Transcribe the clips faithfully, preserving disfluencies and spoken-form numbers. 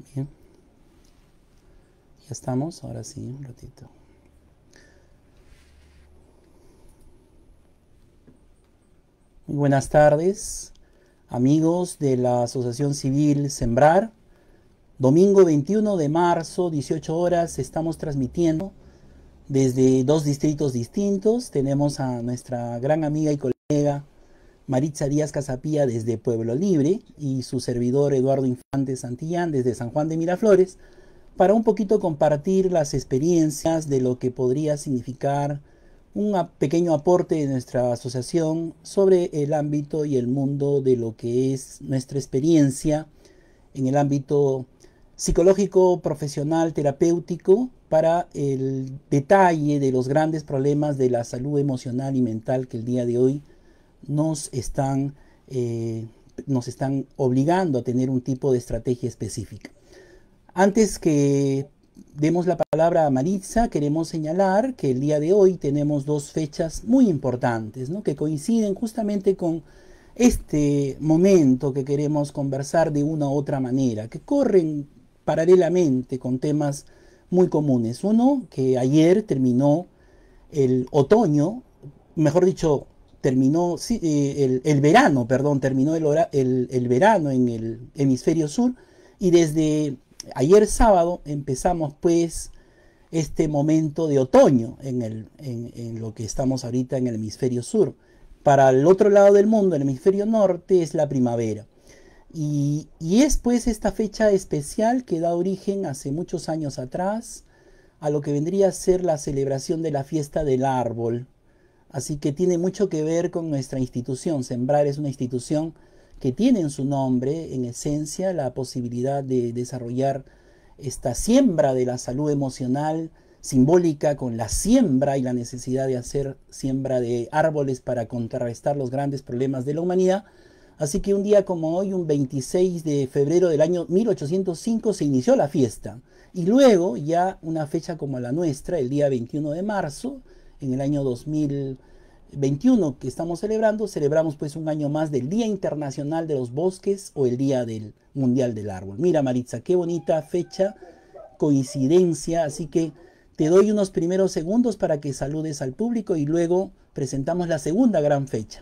Bien, ya estamos, ahora sí, un ratito. Muy buenas tardes, amigos de la Asociación Civil Sembrar. Domingo veintiuno de marzo, dieciocho horas, estamos transmitiendo desde dos distritos distintos. Tenemos a nuestra gran amiga y colega Maritza Díaz Casapía desde Pueblo Libre y su servidor Eduardo Infante Santillán desde San Juan de Miraflores, para un poquito compartir las experiencias de lo que podría significar un pequeño aporte de nuestra asociación sobre el ámbito y el mundo de lo que es nuestra experiencia en el ámbito psicológico, profesional, terapéutico, para el detalle de los grandes problemas de la salud emocional y mental que el día de hoy nos están, eh, nos están obligando a tener un tipo de estrategia específica. Antes que demos la palabra a Maritza, queremos señalar que el día de hoy tenemos dos fechas muy importantes, ¿no?, que coinciden justamente con este momento que queremos conversar de una u otra manera, que corren paralelamente con temas muy comunes. Uno, que ayer terminó el otoño, mejor dicho, terminó sí, eh, el, el, verano, perdón, terminó el, hora, el, el verano en el hemisferio sur, y desde ayer sábado empezamos pues este momento de otoño en, el, en, en lo que estamos ahorita en el hemisferio sur. Para el otro lado del mundo, el hemisferio norte, es la primavera. Y, y es pues esta fecha especial que da origen hace muchos años atrás a lo que vendría a ser la celebración de la fiesta del árbol. Así que tiene mucho que ver con nuestra institución. Sembrar es una institución que tiene en su nombre, en esencia, la posibilidad de desarrollar esta siembra de la salud emocional, simbólica con la siembra y la necesidad de hacer siembra de árboles para contrarrestar los grandes problemas de la humanidad. Así que un día como hoy, un veintiséis de febrero del año mil ochocientos cinco, se inició la fiesta. Y luego, ya una fecha como la nuestra, el día veintiuno de marzo, en el año dos mil veintiuno que estamos celebrando, celebramos pues un año más del Día Internacional de los Bosques, o el Día del Mundial del Árbol. Mira, Maritza, qué bonita fecha, coincidencia. Así que te doy unos primeros segundos para que saludes al público y luego presentamos la segunda gran fecha.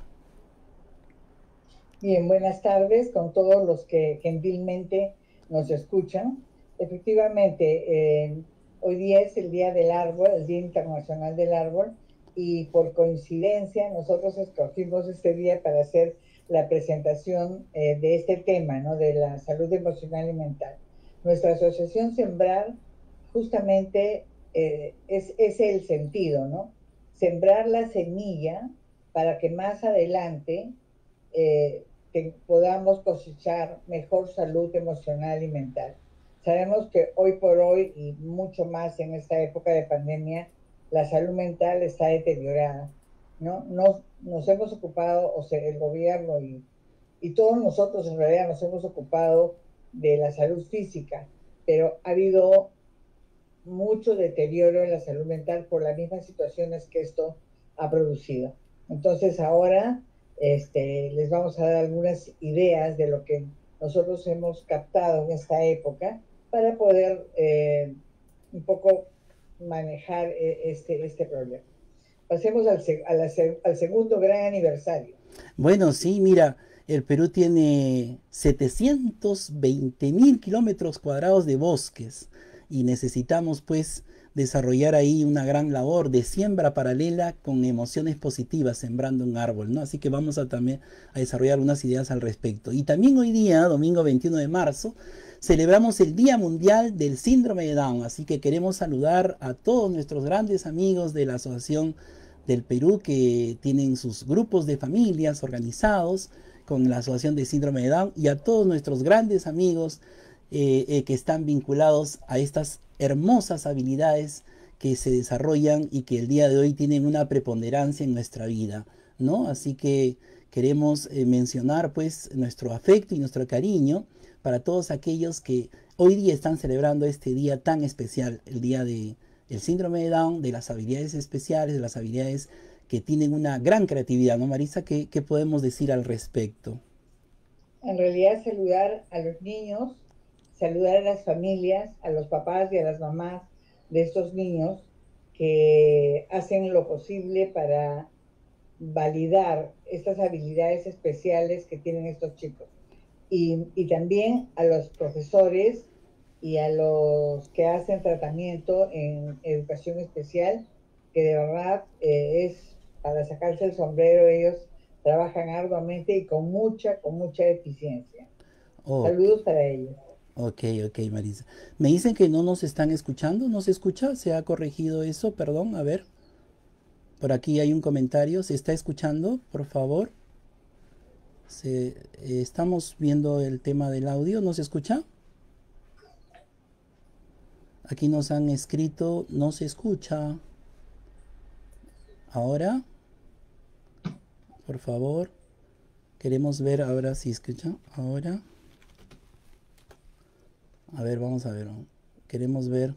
Bien, buenas tardes con todos los que gentilmente nos escuchan. Efectivamente, eh, hoy día es el Día del Árbol, el Día Internacional del Árbol, y por coincidencia nosotros escogimos este día para hacer la presentación eh, de este tema, ¿no?, de la salud emocional y mental. Nuestra asociación Sembrar justamente eh, es, es el sentido, ¿no? Sembrar la semilla para que más adelante eh, que podamos cosechar mejor salud emocional y mental. Sabemos que hoy por hoy, y mucho más en esta época de pandemia, la salud mental está deteriorada, ¿no? Nos, nos hemos ocupado, o sea, el gobierno y, y todos nosotros en realidad nos hemos ocupado de la salud física, pero ha habido mucho deterioro en la salud mental por las mismas situaciones que esto ha producido. Entonces ahora este, les vamos a dar algunas ideas de lo que nosotros hemos captado en esta época para poder eh, un poco manejar este, este problema. Pasemos al, a la, al segundo gran aniversario. Bueno, sí, mira, el Perú tiene setecientos veinte mil kilómetros cuadrados de bosques y necesitamos pues desarrollar ahí una gran labor de siembra paralela con emociones positivas, sembrando un árbol, ¿no? Así que vamos a también a desarrollar unas ideas al respecto. Y también hoy día, domingo veintiuno de marzo, celebramos el Día Mundial del Síndrome de Down, así que queremos saludar a todos nuestros grandes amigos de la Asociación del Perú, que tienen sus grupos de familias organizados con la Asociación de Síndrome de Down, y a todos nuestros grandes amigos eh, eh, que están vinculados a estas hermosas habilidades que se desarrollan y que el día de hoy tienen una preponderancia en nuestra vida, ¿no? Así que queremos eh, mencionar pues nuestro afecto y nuestro cariño para todos aquellos que hoy día están celebrando este día tan especial, el día de el síndrome de Down, de las habilidades especiales, de las habilidades que tienen una gran creatividad, ¿no, Marisa? ¿Qué, qué podemos decir al respecto? En realidad, saludar a los niños saludar a las familias, a los papás y a las mamás de estos niños que hacen lo posible para validar estas habilidades especiales que tienen estos chicos. Y, y también a los profesores y a los que hacen tratamiento en educación especial, que de verdad eh, es para sacarse el sombrero. Ellos trabajan arduamente y con mucha, con mucha eficiencia. Ok, Saludos para ellos. ok, ok, Marisa. Me dicen que no nos están escuchando, ¿no se escucha? ¿Se ha corregido eso? Perdón, a ver. Por aquí hay un comentario. ¿Se está escuchando? Por favor. Se, eh, estamos viendo el tema del audio. ¿No se escucha? Aquí nos han escrito, no se escucha. Ahora, por favor. Queremos ver ahora si escucha. Ahora. A ver, vamos a ver. Queremos ver.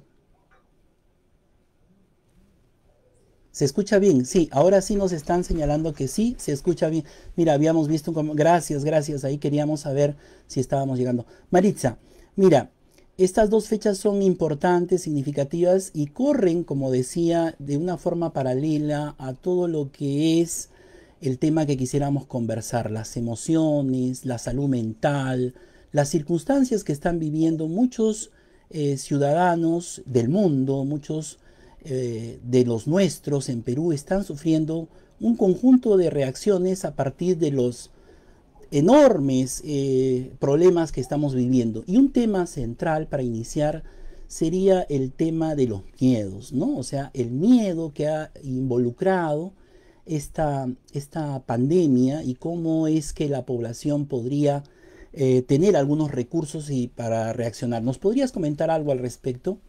¿Se escucha bien? Sí, ahora sí nos están señalando que sí, se escucha bien. Mira, habíamos visto como... Gracias, gracias. Ahí queríamos saber si estábamos llegando. Maritza, mira, estas dos fechas son importantes, significativas y corren, como decía, de una forma paralela a todo lo que es el tema que quisiéramos conversar, las emociones, la salud mental, las circunstancias que están viviendo muchos eh, ciudadanos del mundo, muchos eh, de los nuestros en Perú están sufriendo un conjunto de reacciones a partir de los enormes eh, problemas que estamos viviendo. Y un tema central para iniciar sería el tema de los miedos, ¿no? O sea, el miedo que ha involucrado esta, esta pandemia y cómo es que la población podría eh, tener algunos recursos y para reaccionar. ¿Nos podrías comentar algo al respecto?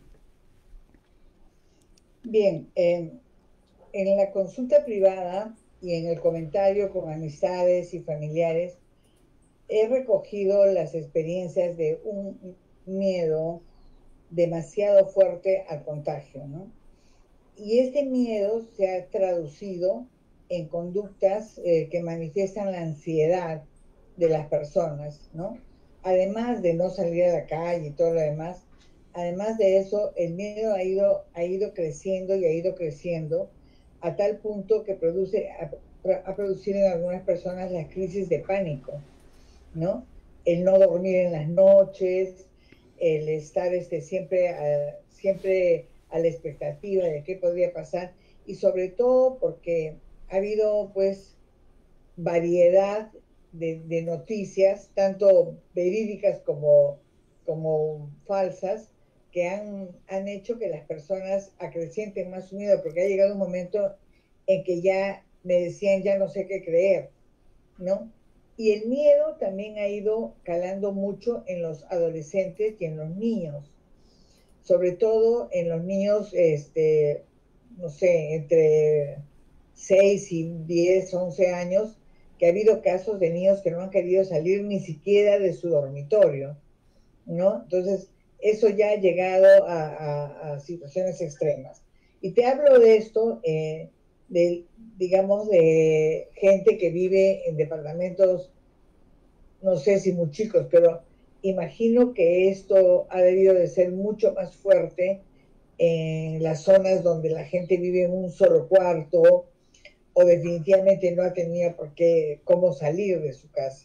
Bien, eh, en la consulta privada y en el comentario con amistades y familiares, he recogido las experiencias de un miedo demasiado fuerte al contagio, ¿no? Y este miedo se ha traducido en conductas eh, que manifiestan la ansiedad de las personas, ¿no? Además de no salir a la calle y todo lo demás, además de eso, el miedo ha ido, ha ido creciendo y ha ido creciendo a tal punto que produce, ha, ha producido en algunas personas las crisis de pánico, ¿no? El no dormir en las noches, el estar este, siempre, a, siempre a la expectativa de qué podría pasar, y sobre todo porque ha habido pues variedad de, de noticias, tanto verídicas como, como falsas, que han, han hecho que las personas acrecienten más su miedo, porque ha llegado un momento en que ya me decían, ya no sé qué creer, ¿no? Y el miedo también ha ido calando mucho en los adolescentes y en los niños, sobre todo en los niños, este, no sé, entre seis y diez, once años, que ha habido casos de niños que no han querido salir ni siquiera de su dormitorio, ¿no? Entonces, eso ya ha llegado a, a, a situaciones extremas. Y te hablo de esto, eh, de, digamos, de gente que vive en departamentos, no sé si muy chicos, pero imagino que esto ha debido de ser mucho más fuerte en las zonas donde la gente vive en un solo cuarto o definitivamente no ha tenido por qué cómo salir de su casa.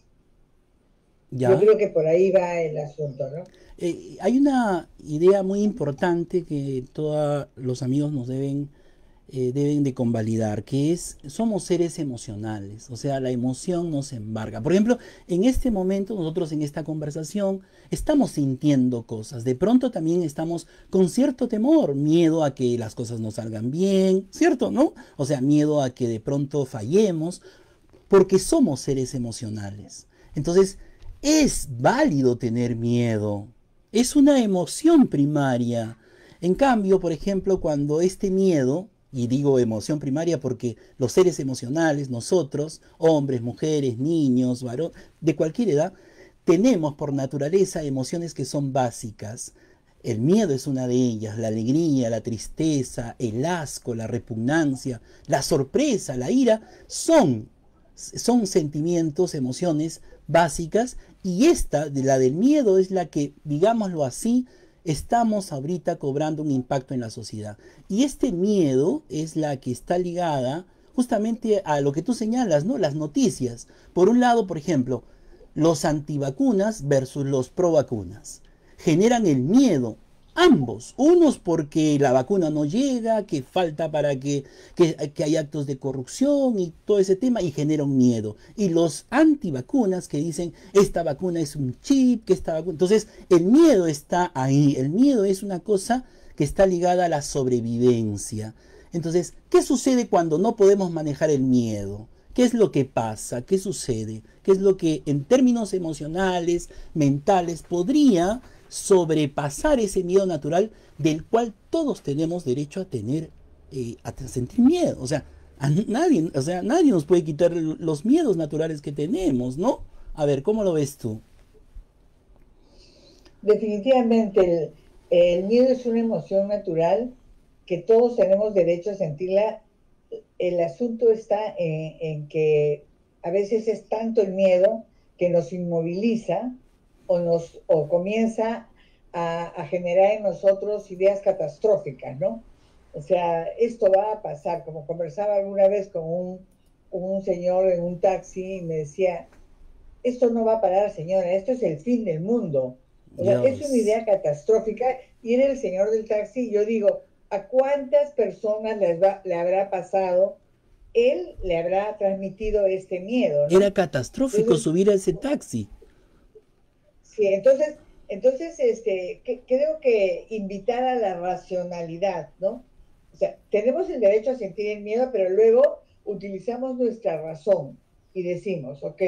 Yo Ya. creo que por ahí va el asunto, ¿no? Eh, hay una idea muy importante que todos los amigos nos deben, eh, deben de convalidar, que es, somos seres emocionales, o sea, la emoción nos embarga. Por ejemplo, en este momento, nosotros en esta conversación estamos sintiendo cosas, de pronto también estamos con cierto temor, miedo a que las cosas no salgan bien, ¿cierto? ¿No? O sea, miedo a que de pronto fallemos, porque somos seres emocionales. Entonces, es válido tener miedo. Es una emoción primaria. En cambio, por ejemplo, cuando este miedo, y digo emoción primaria porque los seres emocionales, nosotros, hombres, mujeres, niños, varones, de cualquier edad, tenemos por naturaleza emociones que son básicas. El miedo es una de ellas, la alegría, la tristeza, el asco, la repugnancia, la sorpresa, la ira, son son sentimientos, emociones básicas, y esta, de la del miedo, es la que, digámoslo así, estamos ahorita cobrando un impacto en la sociedad. Y este miedo es la que está ligada justamente a lo que tú señalas, ¿no? Las noticias. Por un lado, por ejemplo, los antivacunas versus los provacunas generan el miedo. Ambos, unos porque la vacuna no llega, que falta para que, que, que hay actos de corrupción y todo ese tema, y genera un miedo. Y los antivacunas que dicen, esta vacuna es un chip, que esta vacuna... Entonces, el miedo está ahí, el miedo es una cosa que está ligada a la sobrevivencia. Entonces, ¿qué sucede cuando no podemos manejar el miedo? ¿Qué es lo que pasa? ¿Qué sucede? ¿Qué es lo que en términos emocionales, mentales, podría sobrepasar ese miedo natural del cual todos tenemos derecho a tener, eh, a sentir miedo? O sea, a nadie, o sea, nadie nos puede quitar los miedos naturales que tenemos, ¿no? A ver, ¿cómo lo ves tú? Definitivamente, el, el miedo es una emoción natural que todos tenemos derecho a sentirla. El asunto está en, en que a veces es tanto el miedo que nos inmoviliza o, nos, o comienza a, a generar en nosotros ideas catastróficas, ¿no? O sea, esto va a pasar, como conversaba alguna vez con un, un señor en un taxi y me decía, esto no va a parar, señora, esto es el fin del mundo. O sea, es una idea catastrófica, y era el señor del taxi, y yo digo, ¿a cuántas personas les va, le habrá pasado? Él le habrá transmitido este miedo, ¿no? Era catastrófico entonces, subir a ese taxi. Sí, entonces, entonces este, que, creo que invitar a la racionalidad, ¿no? O sea, tenemos el derecho a sentir el miedo, pero luego utilizamos nuestra razón y decimos, ok,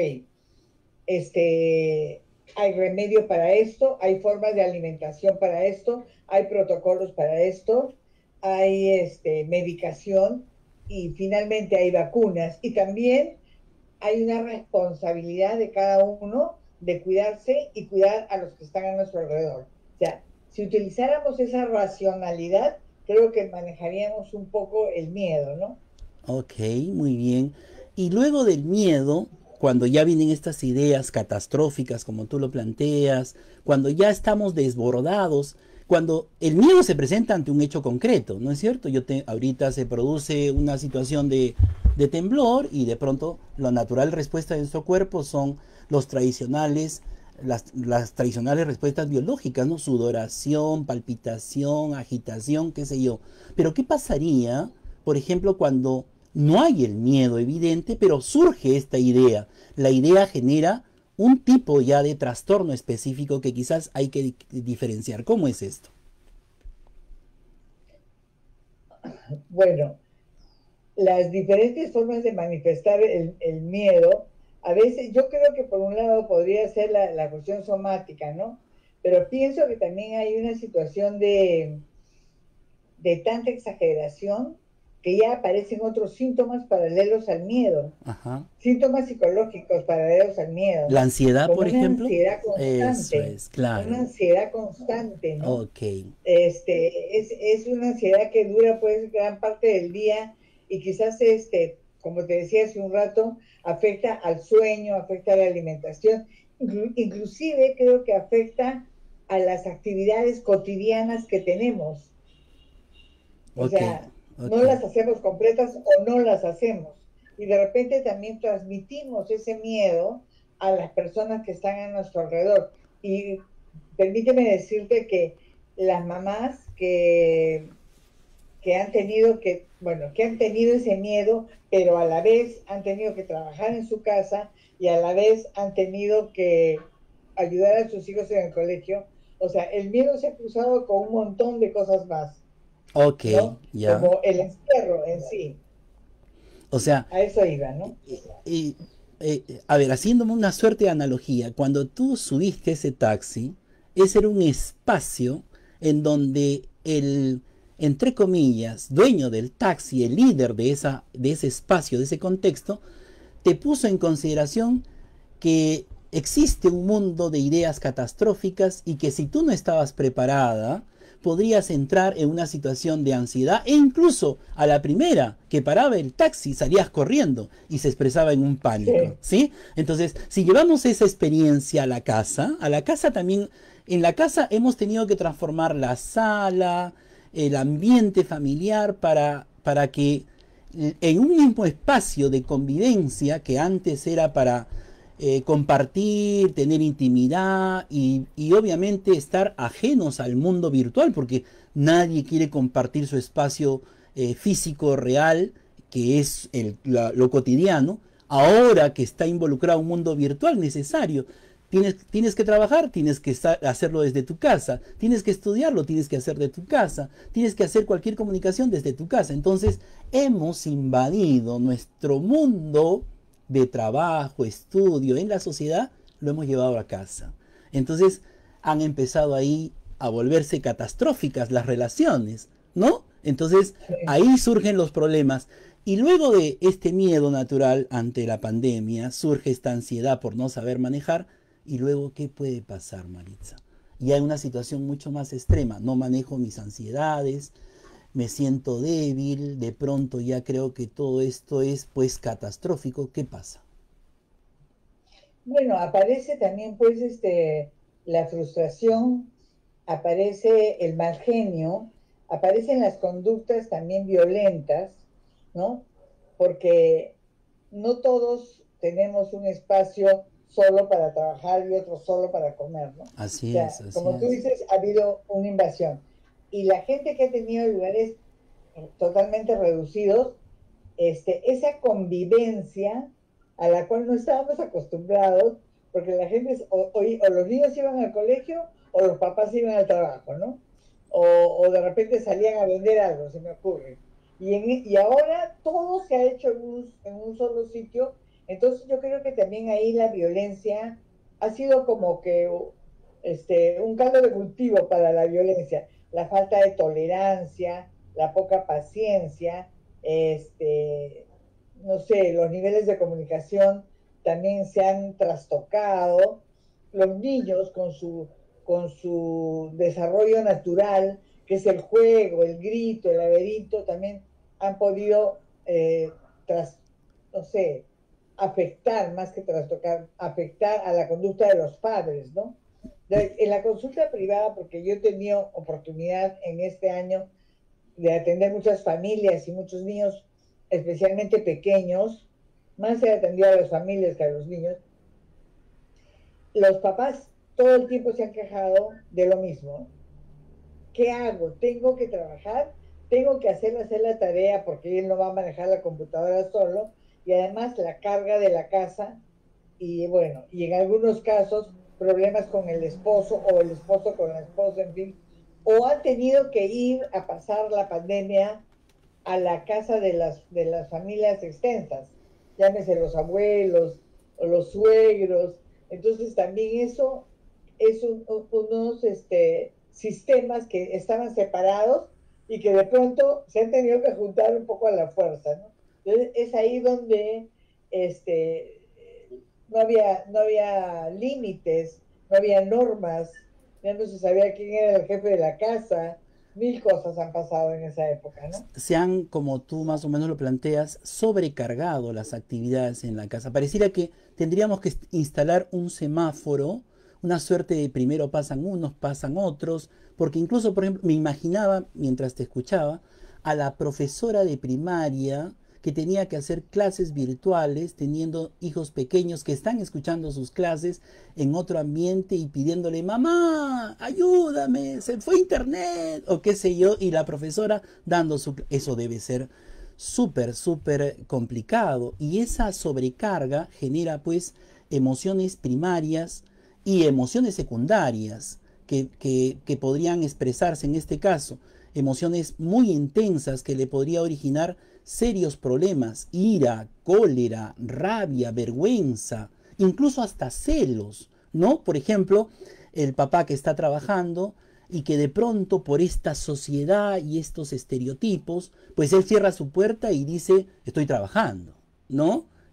este, hay remedio para esto, hay formas de alimentación para esto, hay protocolos para esto, hay este, medicación, y finalmente hay vacunas, y también hay una responsabilidad de cada uno de cuidarse y cuidar a los que están a nuestro alrededor. O sea, si utilizáramos esa racionalidad, creo que manejaríamos un poco el miedo, ¿no? Ok, muy bien. Y luego del miedo, cuando ya vienen estas ideas catastróficas, como tú lo planteas, cuando ya estamos desbordados, cuando el miedo se presenta ante un hecho concreto, ¿no es cierto? Yo te, ahorita se produce una situación de, de temblor, y de pronto la natural respuesta de nuestro cuerpo son los tradicionales, las, las tradicionales respuestas biológicas, ¿no? Sudoración, palpitación, agitación, qué sé yo. Pero ¿qué pasaría, por ejemplo, cuando no hay el miedo evidente, pero surge esta idea? La idea genera un tipo ya de trastorno específico que quizás hay que di diferenciar. ¿Cómo es esto? Bueno, las diferentes formas de manifestar el, el miedo, a veces yo creo que por un lado podría ser la, la cuestión somática, ¿no? Pero pienso que también hay una situación de, de tanta exageración que ya aparecen otros síntomas paralelos al miedo. Ajá. Síntomas psicológicos paralelos al miedo. La ansiedad, como por una ejemplo. Ansiedad constante, Eso es, claro. Una ansiedad constante, ¿no? Ok. Este, es, es una ansiedad que dura pues gran parte del día, y quizás, este, como te decía hace un rato, afecta al sueño, afecta a la alimentación, inclu inclusive creo que afecta a las actividades cotidianas que tenemos. O okay, sea, okay. no las hacemos completas o no las hacemos. Y de repente también transmitimos ese miedo a las personas que están a nuestro alrededor. Y permíteme decirte que las mamás que, que han tenido que, bueno, que han tenido ese miedo, pero a la vez han tenido que trabajar en su casa y a la vez han tenido que ayudar a sus hijos en el colegio. O sea, el miedo se ha cruzado con un montón de cosas más. Ok, ¿no? ya. Como el encierro en sí. O sea, a eso iba, ¿no? Y, y, eh, a ver, haciéndome una suerte de analogía, cuando tú subiste ese taxi, ese era un espacio en donde el, entre comillas, dueño del taxi, el líder de, esa, de ese espacio, de ese contexto, te puso en consideración que existe un mundo de ideas catastróficas y que si tú no estabas preparada, podrías entrar en una situación de ansiedad e incluso a la primera que paraba el taxi salías corriendo y se expresaba en un pánico, ¿sí? Entonces, si llevamos esa experiencia a la casa, a la casa también, en la casa hemos tenido que transformar la sala, el ambiente familiar para, para que en un mismo espacio de convivencia que antes era para eh, compartir, tener intimidad y, y obviamente estar ajenos al mundo virtual, porque nadie quiere compartir su espacio eh, físico real, que es el, la, lo cotidiano, ahora que está involucrado un mundo virtual necesario. Tienes, tienes que trabajar, tienes que hacerlo desde tu casa, tienes que estudiarlo, tienes que hacer de tu casa, tienes que hacer cualquier comunicación desde tu casa. Entonces hemos invadido nuestro mundo de trabajo, estudio, en la sociedad, lo hemos llevado a casa. Entonces han empezado ahí a volverse catastróficas las relaciones, ¿no? Entonces ahí surgen los problemas. Y luego de este miedo natural ante la pandemia, surge esta ansiedad por no saber manejar. Y luego, ¿qué puede pasar, Maritza? Ya hay una situación mucho más extrema. No manejo mis ansiedades, me siento débil, de pronto ya creo que todo esto es pues catastrófico. ¿Qué pasa? Bueno, aparece también pues este, la frustración, aparece el mal genio, aparecen las conductas también violentas, ¿no? Porque no todos tenemos un espacio solo para trabajar y otro solo para comer, ¿no? Así O sea, es, así como tú es. dices, ha habido una invasión. Y la gente que ha tenido lugares totalmente reducidos, este, esa convivencia a la cual no estábamos acostumbrados, porque la gente, es, o, o, o los niños iban al colegio o los papás iban al trabajo, ¿no? O, o de repente salían a vender algo, se me ocurre. Y, en, y ahora todo se ha hecho en un, en un solo sitio. Entonces yo creo que también ahí la violencia ha sido como que este, un caldo de cultivo para la violencia. La falta de tolerancia, la poca paciencia, este, no sé, los niveles de comunicación también se han trastocado. Los niños con su, con su desarrollo natural, que es el juego, el grito, el laberinto, también han podido, eh, tras, no sé, afectar, más que trastocar, afectar a la conducta de los padres, ¿no? De, en la consulta privada, porque yo he tenido oportunidad en este año de atender muchas familias y muchos niños, especialmente pequeños, más he atendido a las familias que a los niños. Los papás todo el tiempo se han quejado de lo mismo. ¿Qué hago? Tengo que trabajar, tengo que hacer, hacer la tarea porque él no va a manejar la computadora solo, y además la carga de la casa, y bueno, y en algunos casos problemas con el esposo o el esposo con la esposa, en fin, o han tenido que ir a pasar la pandemia a la casa de las, de las familias extensas, llámese los abuelos o los suegros. Entonces también eso es un, unos este, sistemas que estaban separados y que de pronto se han tenido que juntar un poco a la fuerza, ¿no? Entonces es ahí donde este, no había, no había límites, no había normas, ya no se sabía quién era el jefe de la casa, mil cosas han pasado en esa época, ¿no? Se han, como tú más o menos lo planteas, sobrecargado las actividades en la casa. Pareciera que tendríamos que instalar un semáforo, una suerte de primero pasan unos, pasan otros, porque incluso, por ejemplo, me imaginaba, mientras te escuchaba, a la profesora de primaria que tenía que hacer clases virtuales teniendo hijos pequeños que están escuchando sus clases en otro ambiente y pidiéndole, mamá, ayúdame, se fue internet o qué sé yo, y la profesora dando su... Eso debe ser súper, súper complicado, y esa sobrecarga genera pues emociones primarias y emociones secundarias que, que, que podrían expresarse en este caso, emociones muy intensas que le podría originar serios problemas, ira, cólera, rabia, vergüenza, incluso hasta celos, ¿no? Por ejemplo, el papá que está trabajando y que de pronto por esta sociedad y estos estereotipos, pues él cierra su puerta y dice, estoy trabajando, ¿no?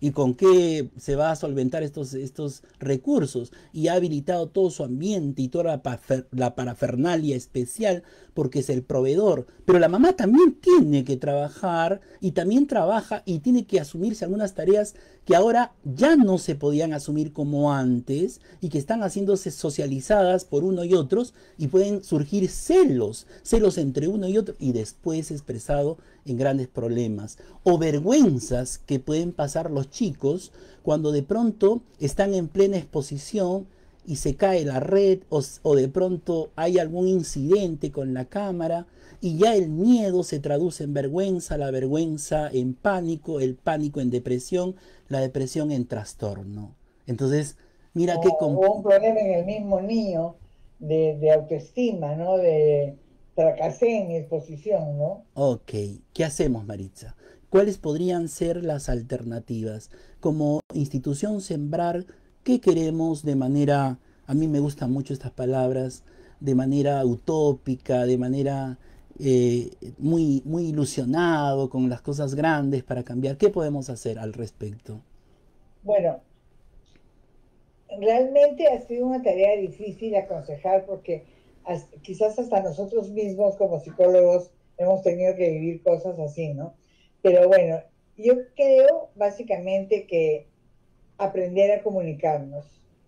¿Y con qué se va a solventar estos, estos recursos? Y ha habilitado todo su ambiente y toda la, pafer- la parafernalia especial porque es el proveedor. Pero la mamá también tiene que trabajar y también trabaja y tiene que asumirse algunas tareas que ahora ya no se podían asumir como antes y que están haciéndose socializadas por uno y otros y pueden surgir celos, celos entre uno y otro y después expresado en grandes problemas o vergüenzas que pueden pasar los chicos cuando de pronto están en plena exposición y se cae la red o, o de pronto hay algún incidente con la cámara y ya el miedo se traduce en vergüenza, la vergüenza en pánico, el pánico en depresión, la depresión en trastorno. Entonces, mira qué... O, Com- o un problema en el mismo niño de, de autoestima, ¿no? De fracasé en mi exposición, ¿no? Ok, ¿qué hacemos, Maritza? ¿Cuáles podrían ser las alternativas? Como institución Sembrar, ¿qué queremos de manera, a mí me gustan mucho estas palabras, de manera utópica, de manera eh, muy, muy ilusionado con las cosas grandes para cambiar? ¿Qué podemos hacer al respecto? Bueno, realmente ha sido una tarea difícil aconsejar porque as- quizás hasta nosotros mismos como psicólogos hemos tenido que vivir cosas así, ¿no? Pero bueno, yo creo básicamente que aprender a comunicarnos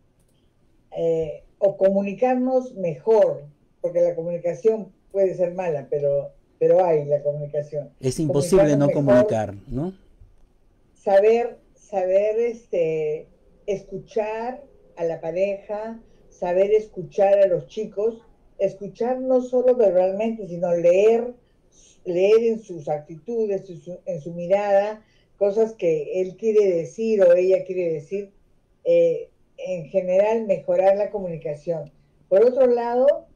eh, o comunicarnos mejor, porque la comunicación puede ser mala, pero, pero hay la comunicación. Es imposible Comunicarnos no mejor, comunicar, ¿no? saber, saber este, escuchar a la pareja, saber escuchar a los chicos, escuchar no solo verbalmente, sino leer, leer en sus actitudes, en su, en su mirada, cosas que él quiere decir o ella quiere decir, eh, en general mejorar la comunicación. Por otro lado,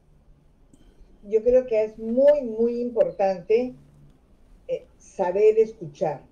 yo creo que es muy, muy importante eh, saber escuchar.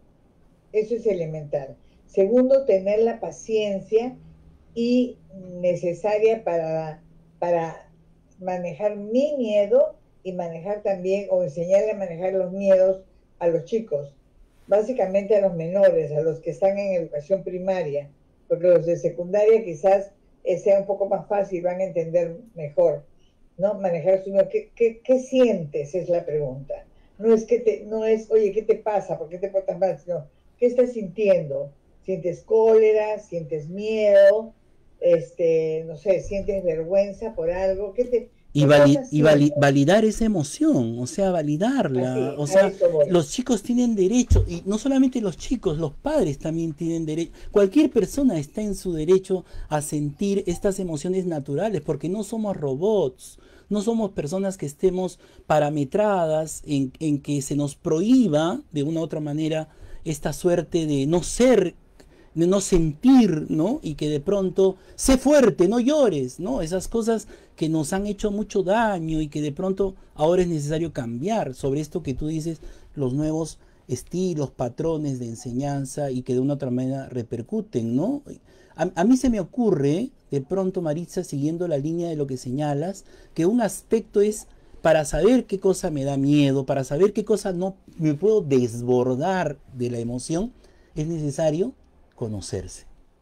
Eso es elemental. Segundo, tener la paciencia y necesaria para, para manejar mi miedo y manejar también o enseñarle a manejar los miedos a los chicos, básicamente a los menores, a los que están en educación primaria, porque los de secundaria quizás eh, sea un poco más fácil, van a entender mejor, ¿no? Manejar su miedo. ¿Qué, qué, qué sientes? Es la pregunta. No es que te, no es, oye, ¿qué te pasa? ¿Por qué te portas mal? Sino, ¿qué estás sintiendo? ¿Sientes cólera? ¿Sientes miedo? Este, no sé, ¿sientes vergüenza por algo? ¿Qué, te, Y, qué vali- estás y vali- haciendo? validar esa emoción, o sea, validarla. Así, O a sea, eso voy. los chicos tienen derecho, y no solamente los chicos, los padres también tienen derecho. Cualquier persona está en su derecho a sentir estas emociones naturales, porque no somos robots, no somos personas que estemos parametradas en, en que se nos prohíba de una u otra manera esta suerte de no ser, de no sentir, ¿no? Y que de pronto, sé fuerte, no llores, ¿no? Esas cosas que nos han hecho mucho daño y que de pronto ahora es necesario cambiar sobre esto que tú dices, los nuevos estilos, patrones de enseñanza y que de una otra manera repercuten, ¿no? A, a mí se me ocurre, de pronto, Maritza, siguiendo la línea de lo que señalas, que un aspecto es para saber qué cosa me da miedo, para saber qué cosa no me puedo desbordar de la emoción, es necesario conocerse.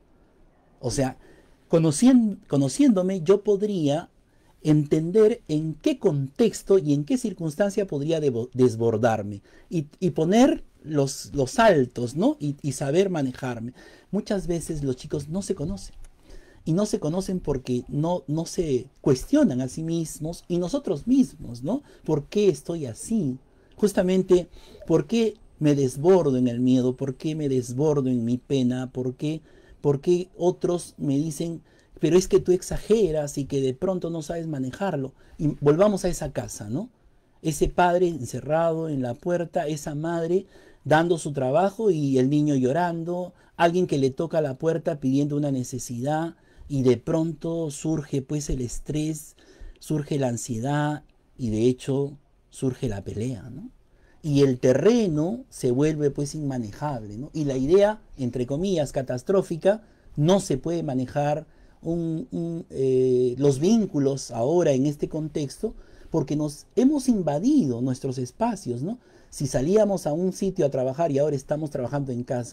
O sea, conocien- conociéndome, yo podría entender en qué contexto y en qué circunstancia podría debo- desbordarme y, y poner los, los saltos, ¿no? Y, y saber manejarme. Muchas veces los chicos no se conocen. Y no se conocen porque no, no se cuestionan a sí mismos y nosotros mismos, ¿no? ¿Por qué estoy así? Justamente, ¿por qué me desbordo en el miedo? ¿Por qué me desbordo en mi pena? ¿Por qué, por qué otros me dicen, pero es que tú exageras y que de pronto no sabes manejarlo? Y volvamos a esa casa, ¿no? Ese padre encerrado en la puerta, esa madre dando su trabajo y el niño llorando, alguien que le toca la puerta pidiendo una necesidad y de pronto surge pues el estrés, surge la ansiedad y de hecho surge la pelea, ¿no? Y el terreno se vuelve pues inmanejable, ¿no? Y la idea, entre comillas, catastrófica, no se puede manejar un, un, eh, los vínculos ahora en este contexto porque nos hemos invadido nuestros espacios, ¿no? Si salíamos a un sitio a trabajar y ahora estamos trabajando en casa,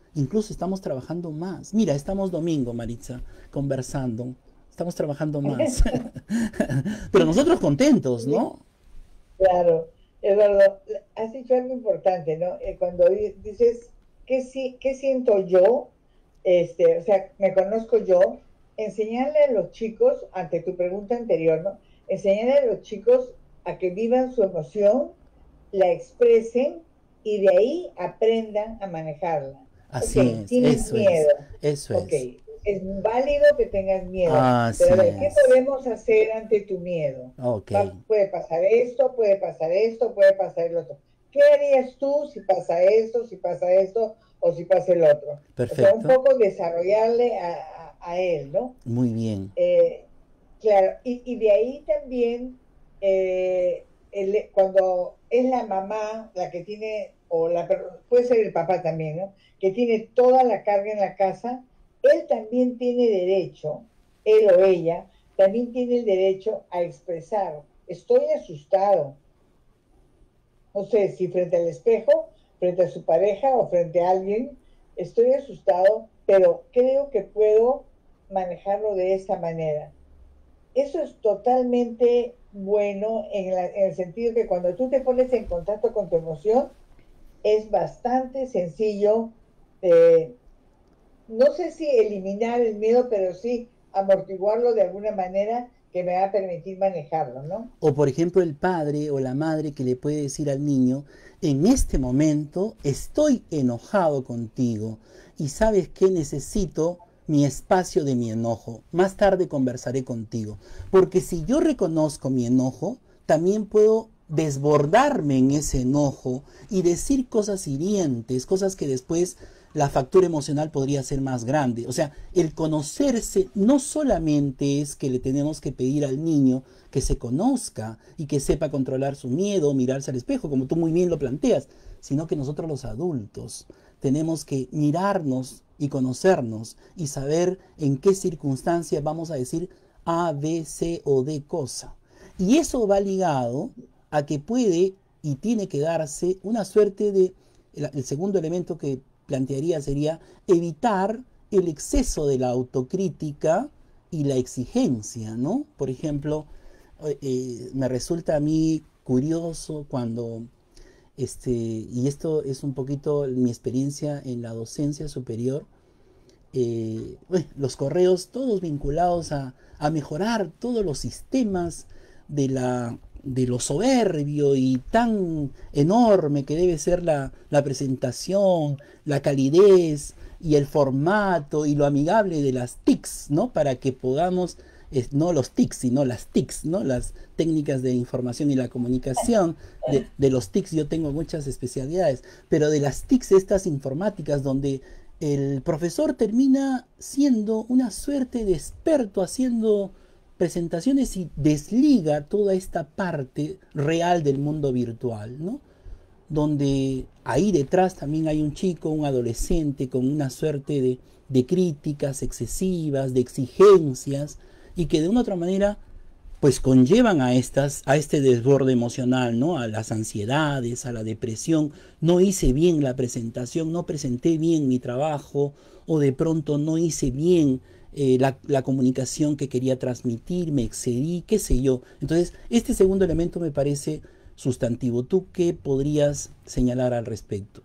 incluso estamos trabajando más. Mira, estamos domingo, Maritza, conversando, estamos trabajando más. Pero nosotros contentos, ¿no? Claro, Eduardo, has dicho algo importante, ¿no? Eh, cuando di- dices, ¿qué, si- qué siento yo? Este, o sea, me conozco yo, enseñarle a los chicos, ante tu pregunta anterior, ¿no? Enseñarle a los chicos a que vivan su emoción, la expresen y de ahí aprendan a manejarla. Ok, Así es, tienes eso es, miedo. eso Ok, es. es válido que tengas miedo, pero a Así ver, ¿qué es. podemos hacer ante tu miedo? Ok, Va- puede pasar esto, puede pasar esto, puede pasar el otro. ¿Qué harías tú si pasa esto, si pasa esto o si pasa el otro? O sea, un perfecto. poco desarrollarle a, a- a él, ¿no? Muy bien. Eh, claro, y, y de ahí también, eh, el- cuando es la mamá la que tiene, o la, per- puede ser el papá también, ¿no? Que tiene toda la carga en la casa, él también tiene derecho, él o ella, también tiene el derecho a expresar, estoy asustado, no sé si frente al espejo, frente a su pareja o frente a alguien, estoy asustado, pero creo que puedo manejarlo de esta manera. Eso es totalmente bueno en, la, en el sentido que cuando tú te pones en contacto con tu emoción, es bastante sencillo, eh, no sé si eliminar el miedo, pero sí amortiguarlo de alguna manera que me va a permitir manejarlo, ¿no? O por ejemplo el padre o la madre que le puede decir al niño, en este momento estoy enojado contigo y sabes que necesito mi espacio de mi enojo. Más tarde conversaré contigo. Porque si yo reconozco mi enojo, también puedo desbordarme en ese enojo y decir cosas hirientes, cosas que después la factura emocional podría ser más grande. O sea, el conocerse no solamente es que le tenemos que pedir al niño que se conozca y que sepa controlar su miedo, mirarse al espejo, como tú muy bien lo planteas, sino que nosotros los adultos tenemos que mirarnos y conocernos y saber en qué circunstancias vamos a decir A, B, C o D cosa. Y eso va ligado a que puede y tiene que darse una suerte de, el, el segundo elemento que plantearía sería evitar el exceso de la autocrítica y la exigencia, ¿no? Por ejemplo, eh, me resulta a mí curioso cuando, este, y esto es un poquito mi experiencia en la docencia superior, eh, bueno, los correos todos vinculados a, a mejorar todos los sistemas de, la, de lo soberbio y tan enorme que debe ser la, la presentación, la calidez y el formato y lo amigable de las T I Cs, ¿no? Para que podamos, eh, no los T I Cs, sino las T I Cs, ¿no? Las técnicas de información y la comunicación. De, de los T I Cs yo tengo muchas especialidades, pero de las T I Cs estas informáticas donde el profesor termina siendo una suerte de experto haciendo presentaciones y desliga toda esta parte real del mundo virtual, ¿no? Donde ahí detrás también hay un chico, un adolescente con una suerte de, de críticas excesivas, de exigencias, y que de una u otra manera pues conllevan a estas a este desborde emocional, ¿no? A las ansiedades, a la depresión. No hice bien la presentación, no presenté bien mi trabajo o de pronto no hice bien eh, la, la comunicación que quería transmitir, me excedí, qué sé yo. Entonces, este segundo elemento me parece sustantivo. ¿Tú qué podrías señalar al respecto?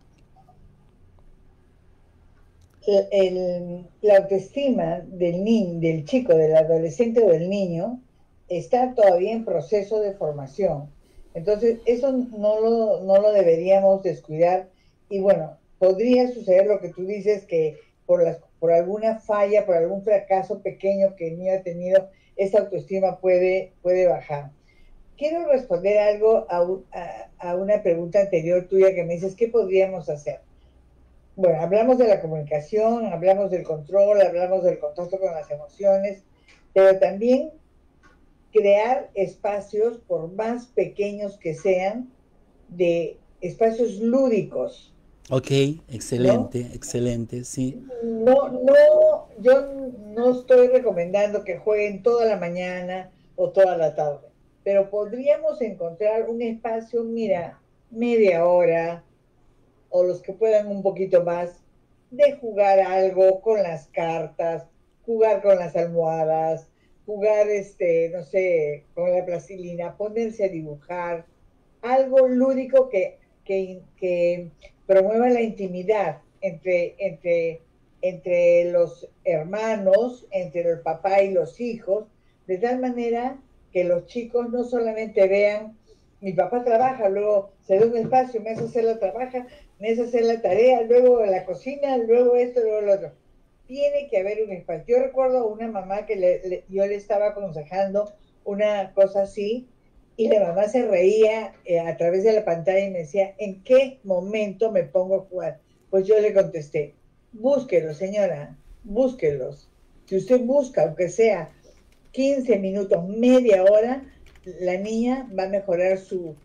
El- el- la autoestima del niño, del chico, del adolescente o del niño está todavía en proceso de formación. Entonces, eso no lo, no lo deberíamos descuidar. Y bueno, podría suceder lo que tú dices, que por, las, por alguna falla, por algún fracaso pequeño que el niño ha tenido, esa autoestima puede, puede bajar. Quiero responder algo a, a, a una pregunta anterior tuya que me dices, ¿qué podríamos hacer? Bueno, hablamos de la comunicación, hablamos del control, hablamos del contacto con las emociones, pero también crear espacios, por más pequeños que sean, de espacios lúdicos, Ok, ¿no? excelente, excelente, sí. No, no, yo no estoy recomendando que jueguen toda la mañana o toda la tarde, pero podríamos encontrar un espacio, mira, media hora o los que puedan un poquito más, de jugar algo con las cartas, jugar con las almohadas, jugar, este, no sé, con la plastilina, ponerse a dibujar, algo lúdico que, que, que promueva la intimidad entre, entre, entre los hermanos, entre el papá y los hijos, de tal manera que los chicos no solamente vean, mi papá trabaja, luego se da un espacio, me hace hacer la trabaja, me hace hacer la tarea, luego la cocina, luego esto, luego lo otro. Tiene que haber un espacio. Yo recuerdo a una mamá que le, le, yo le estaba aconsejando una cosa así, y la mamá se reía eh, a través de la pantalla y me decía, ¿en qué momento me pongo a jugar? Pues yo le contesté, búsquelos, señora, búsquelos. Si usted busca, aunque sea quince minutos, media hora, la niña va a mejorar su,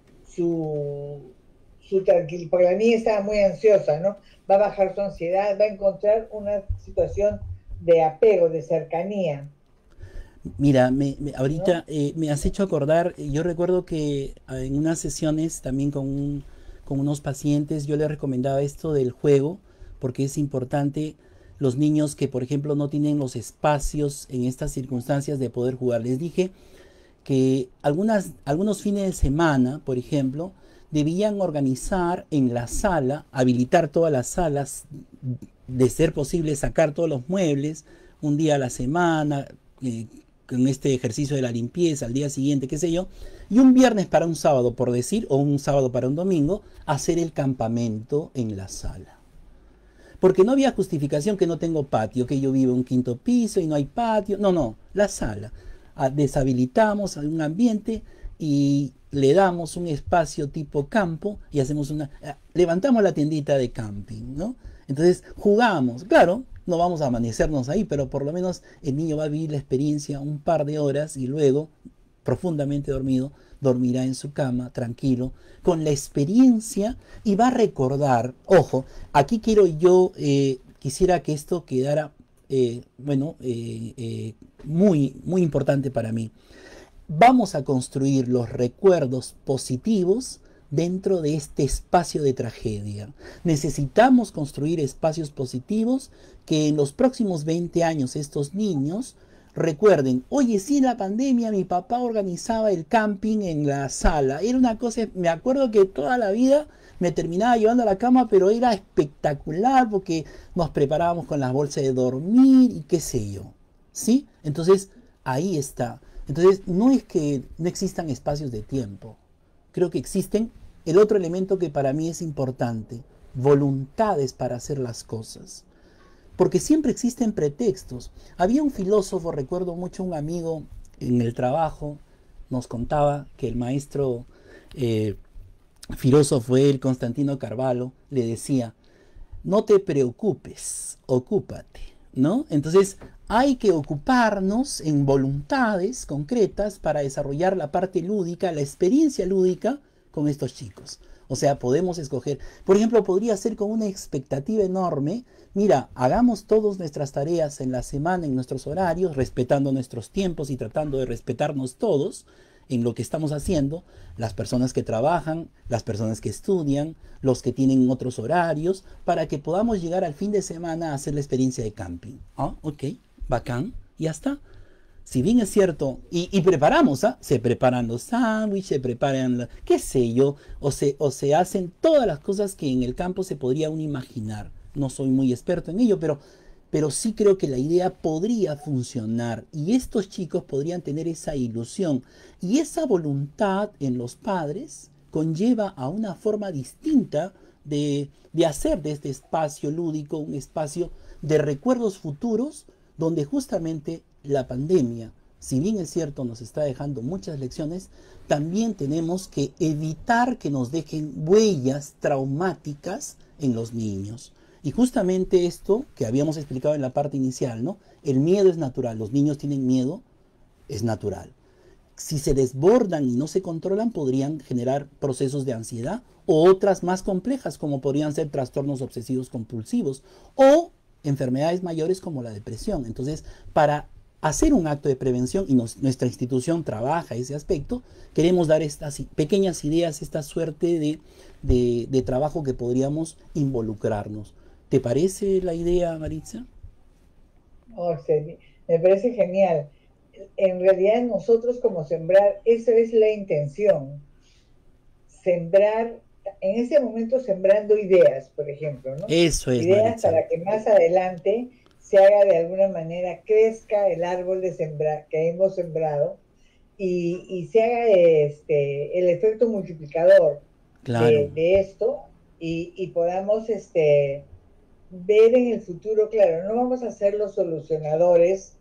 su, su tranquilidad, porque la niña estaba muy ansiosa, ¿no? Va a bajar su ansiedad, va a encontrar una situación de apego, de cercanía. Mira, me, me- ahorita ¿No? eh, me has hecho acordar, eh, yo recuerdo que ah, en unas sesiones también con, un- con unos pacientes yo les recomendaba esto del juego, porque es importante los niños que, por ejemplo, no tienen los espacios en estas circunstancias de poder jugar. Les dije que algunas, algunos fines de semana, por ejemplo, debían organizar en la sala, habilitar todas las salas, de ser posible sacar todos los muebles un día a la semana, eh, con este ejercicio de la limpieza, al día siguiente, qué sé yo, y un viernes para un sábado, por decir, o un sábado para un domingo, hacer el campamento en la sala. Porque no había justificación que no tengo patio, que yo vivo en un quinto piso y no hay patio. No, no, la sala. Ah, deshabilitamos un ambiente y le damos un espacio tipo campo y hacemos una... ah, levantamos la tiendita de camping, ¿no? Entonces jugamos. Claro, no vamos a amanecernos ahí, pero por lo menos el niño va a vivir la experiencia un par de horas y luego, profundamente dormido, dormirá en su cama, tranquilo, con la experiencia y va a recordar, ojo, aquí quiero yo, eh, quisiera que esto quedara, eh, bueno, eh, eh, muy, muy importante para mí. Vamos a construir los recuerdos positivos dentro de este espacio de tragedia. Necesitamos construir espacios positivos que en los próximos veinte años estos niños recuerden, oye, sí, en la pandemia mi papá organizaba el camping en la sala. Era una cosa, me acuerdo que toda la vida me terminaba llevando a la cama, pero era espectacular porque nos preparábamos con las bolsas de dormir y qué sé yo. ¿Sí? Entonces, ahí está. Entonces, no es que no existan espacios de tiempo. Creo que existen el otro elemento que para mí es importante, voluntades para hacer las cosas. Porque siempre existen pretextos. Había un filósofo, recuerdo mucho un amigo en el trabajo, nos contaba que el maestro eh, filósofo, él, Constantino Carvalho, le decía, no te preocupes, ocúpate, ¿no? Entonces hay que ocuparnos en voluntades concretas para desarrollar la parte lúdica, la experiencia lúdica con estos chicos. O sea, podemos escoger, por ejemplo, podría ser con una expectativa enorme, mira, hagamos todas nuestras tareas en la semana, en nuestros horarios, respetando nuestros tiempos y tratando de respetarnos todos en lo que estamos haciendo, las personas que trabajan, las personas que estudian, los que tienen otros horarios, para que podamos llegar al fin de semana a hacer la experiencia de camping. Ah, ok, bacán, ya está. Si bien es cierto, y, y preparamos, ¿ah? Se preparan los sándwiches, se preparan, la, qué sé yo, o se, o se hacen todas las cosas que en el campo se podría uno imaginar. No soy muy experto en ello, pero, pero sí creo que la idea podría funcionar y estos chicos podrían tener esa ilusión. Y esa voluntad en los padres conlleva a una forma distinta de, de hacer de este espacio lúdico un espacio de recuerdos futuros donde justamente la pandemia, si bien es cierto, nos está dejando muchas lecciones, también tenemos que evitar que nos dejen huellas traumáticas en los niños. Y justamente esto que habíamos explicado en la parte inicial, ¿no? El miedo es natural, los niños tienen miedo, es natural. Si se desbordan y no se controlan, podrían generar procesos de ansiedad o otras más complejas, como podrían ser trastornos obsesivos compulsivos o enfermedades mayores como la depresión. Entonces, para hacer un acto de prevención, y nos, nuestra institución trabaja ese aspecto, queremos dar estas pequeñas ideas, esta suerte de, de, de trabajo que podríamos involucrarnos. ¿Te parece la idea, Maritza? Oh, sí, me parece genial. En realidad nosotros como sembrar, esa es la intención, sembrar, en ese momento sembrando ideas, por ejemplo, ¿no? Eso es, Ideas Maritza. para que más adelante se haga de alguna manera, crezca el árbol de sembrar que hemos sembrado y, y se haga este, el efecto multiplicador Claro. de, de esto y, y podamos este, ver en el futuro, claro, no vamos a ser los solucionadores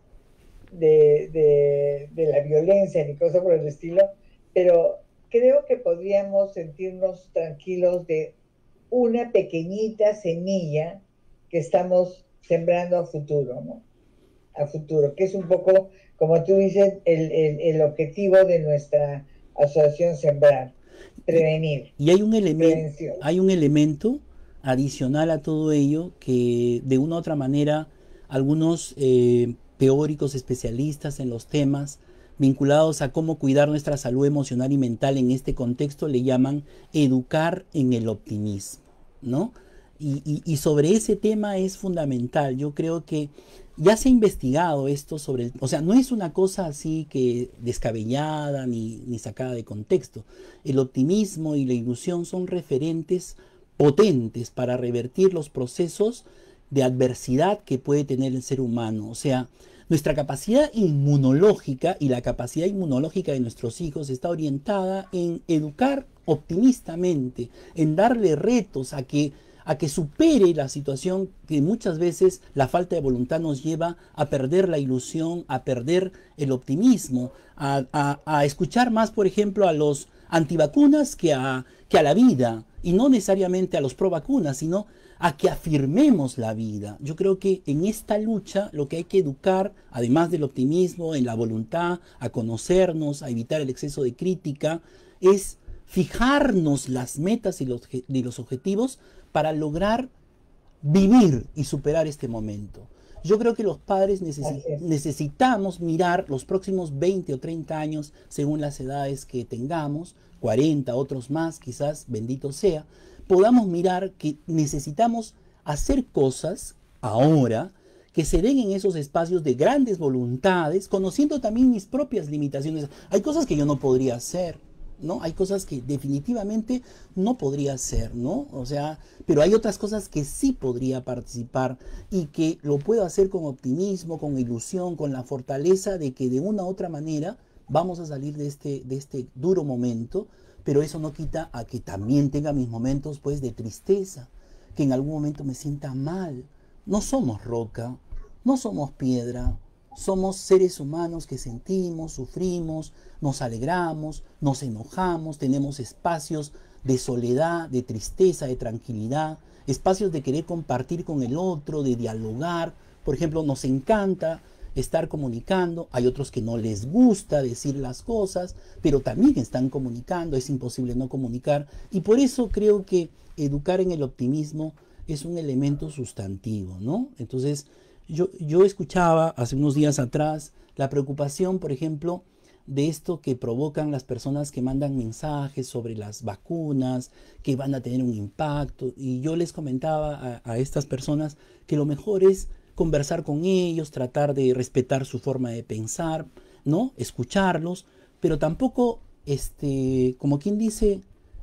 de, de, de la violencia ni cosa por el estilo, pero creo que podríamos sentirnos tranquilos de una pequeñita semilla que estamos sembrando a futuro, ¿no? A futuro, que es un poco, como tú dices, el, el, el objetivo de nuestra asociación Sembrar, Y, prevenir, y hay un elemento, prevención. hay un elemento adicional a todo ello que de una u otra manera algunos eh, teóricos especialistas en los temas vinculados a cómo cuidar nuestra salud emocional y mental en este contexto le llaman educar en el optimismo, ¿no? Y, y, y sobre ese tema es fundamental. Yo creo que ya se ha investigado esto sobre, el, o sea, no es una cosa así que descabellada ni, ni sacada de contexto. El optimismo y la ilusión son referentes potentes para revertir los procesos de adversidad que puede tener el ser humano. O sea, nuestra capacidad inmunológica y la capacidad inmunológica de nuestros hijos está orientada en educar optimistamente, en darle retos a que a que supere la situación que muchas veces la falta de voluntad nos lleva a perder la ilusión, a perder el optimismo, a, a, a escuchar más, por ejemplo, a los antivacunas que a, que a la vida, y no necesariamente a los pro vacunas, sino a que afirmemos la vida. Yo creo que en esta lucha lo que hay que educar, además del optimismo, en la voluntad, a conocernos, a evitar el exceso de crítica, es fijarnos las metas y los, y los objetivos para lograr vivir y superar este momento. Yo creo que los padres necesi necesitamos mirar los próximos veinte o treinta años, según las edades que tengamos, cuarenta, otros más, quizás, bendito sea, podamos mirar que necesitamos hacer cosas ahora que se den en esos espacios de grandes voluntades, conociendo también mis propias limitaciones. Hay cosas que yo no podría hacer, ¿no? Hay cosas que definitivamente no podría hacer, ¿no? O sea, pero hay otras cosas que sí podría participar y que lo puedo hacer con optimismo, con ilusión, con la fortaleza de que de una u otra manera vamos a salir de este, de este duro momento, pero eso no quita a que también tenga mis momentos, pues, de tristeza, que en algún momento me sienta mal. No somos roca, no somos piedra, somos seres humanos que sentimos, sufrimos, nos alegramos, nos enojamos, tenemos espacios de soledad, de tristeza, de tranquilidad, espacios de querer compartir con el otro, de dialogar. Por ejemplo, nos encanta estar comunicando, hay otros que no les gusta decir las cosas, pero también están comunicando, es imposible no comunicar, y por eso creo que educar en el optimismo es un elemento sustantivo, ¿no? Entonces, yo, yo escuchaba hace unos días atrás la preocupación, por ejemplo, de esto que provocan las personas que mandan mensajes sobre las vacunas, que van a tener un impacto, y yo les comentaba a, a estas personas que lo mejor es conversar con ellos, tratar de respetar su forma de pensar, ¿no? Escucharlos, pero tampoco, este, como quien dice,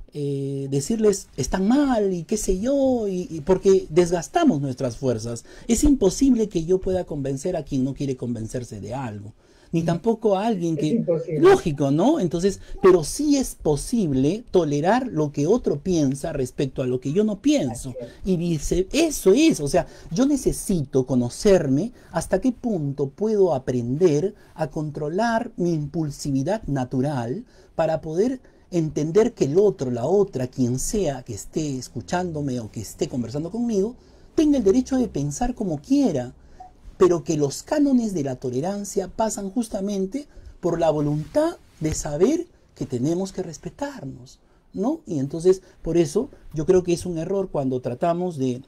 eh, decirles están mal y qué sé yo, y, y porque desgastamos nuestras fuerzas. Es imposible que yo pueda convencer a quien no quiere convencerse de algo, ni tampoco a alguien que... Lógico, ¿no? Entonces, pero sí es posible tolerar lo que otro piensa respecto a lo que yo no pienso. Y dice, eso es, o sea, yo necesito conocerme hasta qué punto puedo aprender a controlar mi impulsividad natural para poder entender que el otro, la otra, quien sea que esté escuchándome o que esté conversando conmigo, tenga el derecho de pensar como quiera, pero que los cánones de la tolerancia pasan justamente por la voluntad de saber que tenemos que respetarnos, ¿no? Y entonces, por eso, yo creo que es un error cuando tratamos de,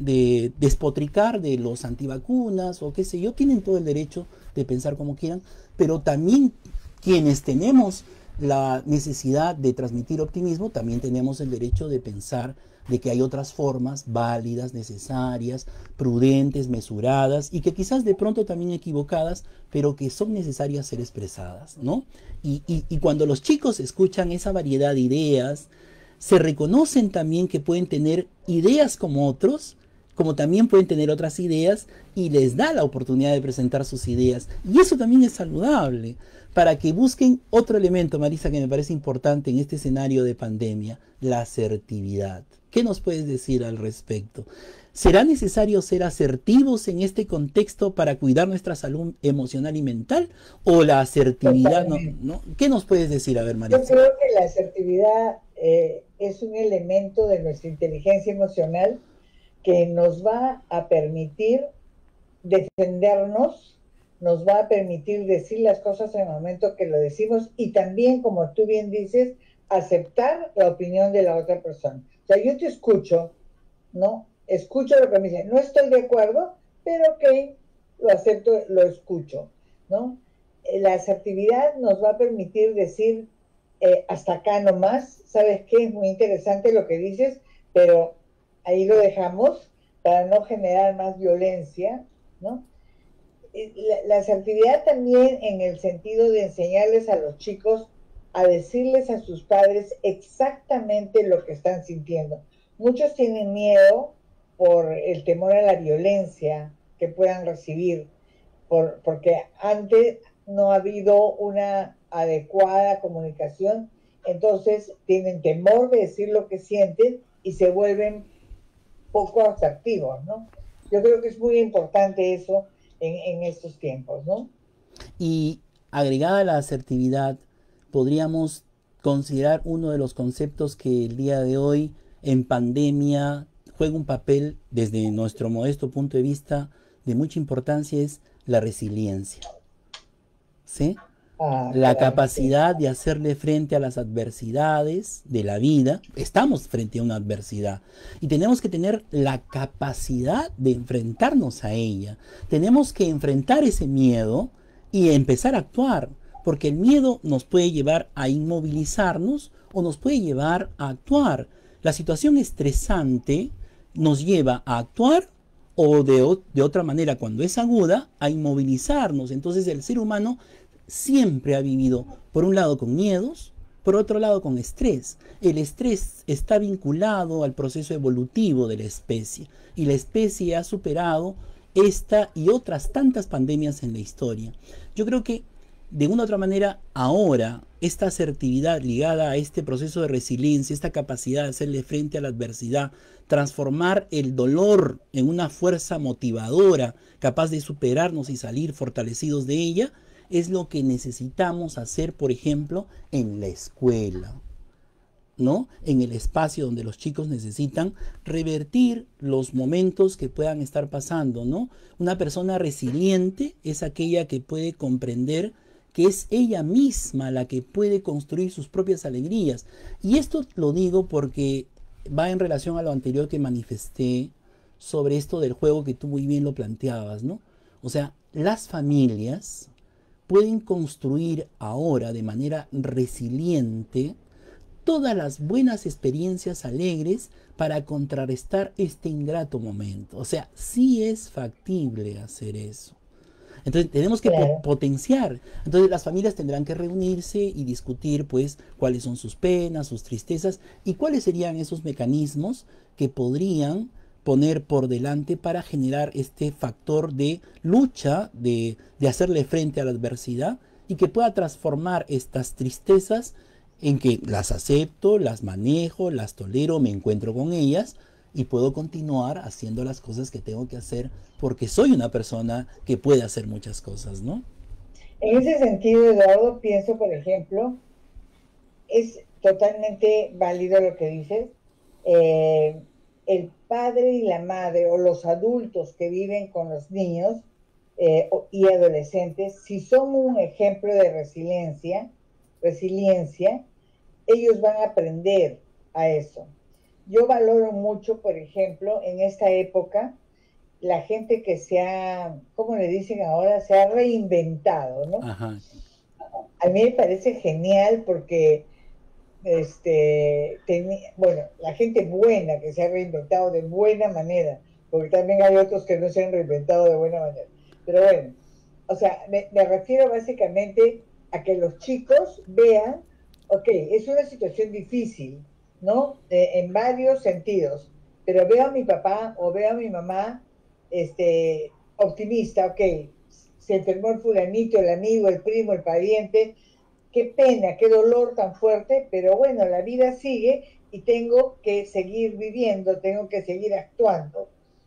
de despotricar de los antivacunas o qué sé yo, tienen todo el derecho de pensar como quieran, pero también quienes tenemos la necesidad de transmitir optimismo, también tenemos el derecho de pensar de que hay otras formas válidas, necesarias, prudentes, mesuradas y que quizás de pronto también equivocadas, pero que son necesarias ser expresadas, ¿no? Y, y, y cuando los chicos escuchan esa variedad de ideas, se reconocen también que pueden tener ideas como otros, como también pueden tener otras ideas y les da la oportunidad de presentar sus ideas. Y eso también es saludable para que busquen otro elemento, Marisa, que me parece importante en este escenario de pandemia, la asertividad. ¿Qué nos puedes decir al respecto? ¿Será necesario ser asertivos en este contexto para cuidar nuestra salud emocional y mental? ¿O la asertividad no? no? ¿Qué nos puedes decir? A ver, Marisa. Yo creo que la asertividad eh, es un elemento de nuestra inteligencia emocional que nos va a permitir defendernos, nos va a permitir decir las cosas en el momento que lo decimos y también, como tú bien dices, aceptar la opinión de la otra persona. O sea, yo te escucho, ¿no? Escucho lo que me dicen, no estoy de acuerdo, pero ok, lo acepto, lo escucho, ¿no? La asertividad nos va a permitir decir eh, hasta acá nomás, ¿sabes qué? Es muy interesante lo que dices, pero ahí lo dejamos para no generar más violencia, ¿no? La, la asertividad también en el sentido de enseñarles a los chicos a decirles a sus padres exactamente lo que están sintiendo. Muchos tienen miedo por el temor a la violencia que puedan recibir, por, porque antes no ha habido una adecuada comunicación, entonces tienen temor de decir lo que sienten y se vuelven poco asertivos, ¿no? Yo creo que es muy importante eso en, en estos tiempos, ¿no? Y agregada a la asertividad, podríamos considerar uno de los conceptos que el día de hoy en pandemia juega un papel desde nuestro modesto punto de vista de mucha importancia, es la resiliencia, ¿sí? Ah, La claro, capacidad sí. de hacerle frente a las adversidades de la vida. Estamos frente a una adversidad y tenemos que tener la capacidad de enfrentarnos a ella. Tenemos que enfrentar ese miedo y empezar a actuar, porque el miedo nos puede llevar a inmovilizarnos o nos puede llevar a actuar. La situación estresante nos lleva a actuar o de, de otra manera, cuando es aguda, a inmovilizarnos. Entonces el ser humano siempre ha vivido, por un lado, con miedos, por otro lado, con estrés. El estrés está vinculado al proceso evolutivo de la especie y la especie ha superado esta y otras tantas pandemias en la historia. Yo creo que, de una u otra manera, ahora, esta asertividad ligada a este proceso de resiliencia, esta capacidad de hacerle frente a la adversidad, transformar el dolor en una fuerza motivadora, capaz de superarnos y salir fortalecidos de ella, es lo que necesitamos hacer, por ejemplo, en la escuela, ¿no? En el espacio donde los chicos necesitan revertir los momentos que puedan estar pasando, ¿no? Una persona resiliente es aquella que puede comprender que es ella misma la que puede construir sus propias alegrías. Y esto lo digo porque va en relación a lo anterior que manifesté sobre esto del juego que tú muy bien lo planteabas, ¿no? O sea, las familias pueden construir ahora de manera resiliente todas las buenas experiencias alegres para contrarrestar este ingrato momento. O sea, sí es factible hacer eso. Entonces tenemos que Claro. potenciar. Entonces las familias tendrán que reunirse y discutir pues cuáles son sus penas, sus tristezas y cuáles serían esos mecanismos que podrían poner por delante para generar este factor de lucha, de, de hacerle frente a la adversidad y que pueda transformar estas tristezas en que las acepto, las manejo, las tolero, me encuentro con ellas y puedo continuar haciendo las cosas que tengo que hacer porque soy una persona que puede hacer muchas cosas, ¿no? En ese sentido, Eduardo, pienso, por ejemplo, es totalmente válido lo que dices. Eh, el padre y la madre o los adultos que viven con los niños eh, y adolescentes, si son un ejemplo de resiliencia, resiliencia, ellos van a aprender a eso. Yo valoro mucho, por ejemplo, en esta época, la gente que se ha, ¿cómo le dicen ahora? Se ha reinventado, ¿no? Ajá. A mí me parece genial porque, este, teni- bueno, la gente buena que se ha reinventado de buena manera, porque también hay otros que no se han reinventado de buena manera. Pero bueno, o sea, me, me refiero básicamente a que los chicos vean, ok, es una situación difícil, ¿no? Eh, en varios sentidos, pero veo a mi papá o veo a mi mamá, este, optimista, ok, se enfermó el fulanito, el amigo, el primo, el pariente, qué pena, qué dolor tan fuerte, pero bueno, la vida sigue y tengo que seguir viviendo, tengo que seguir actuando.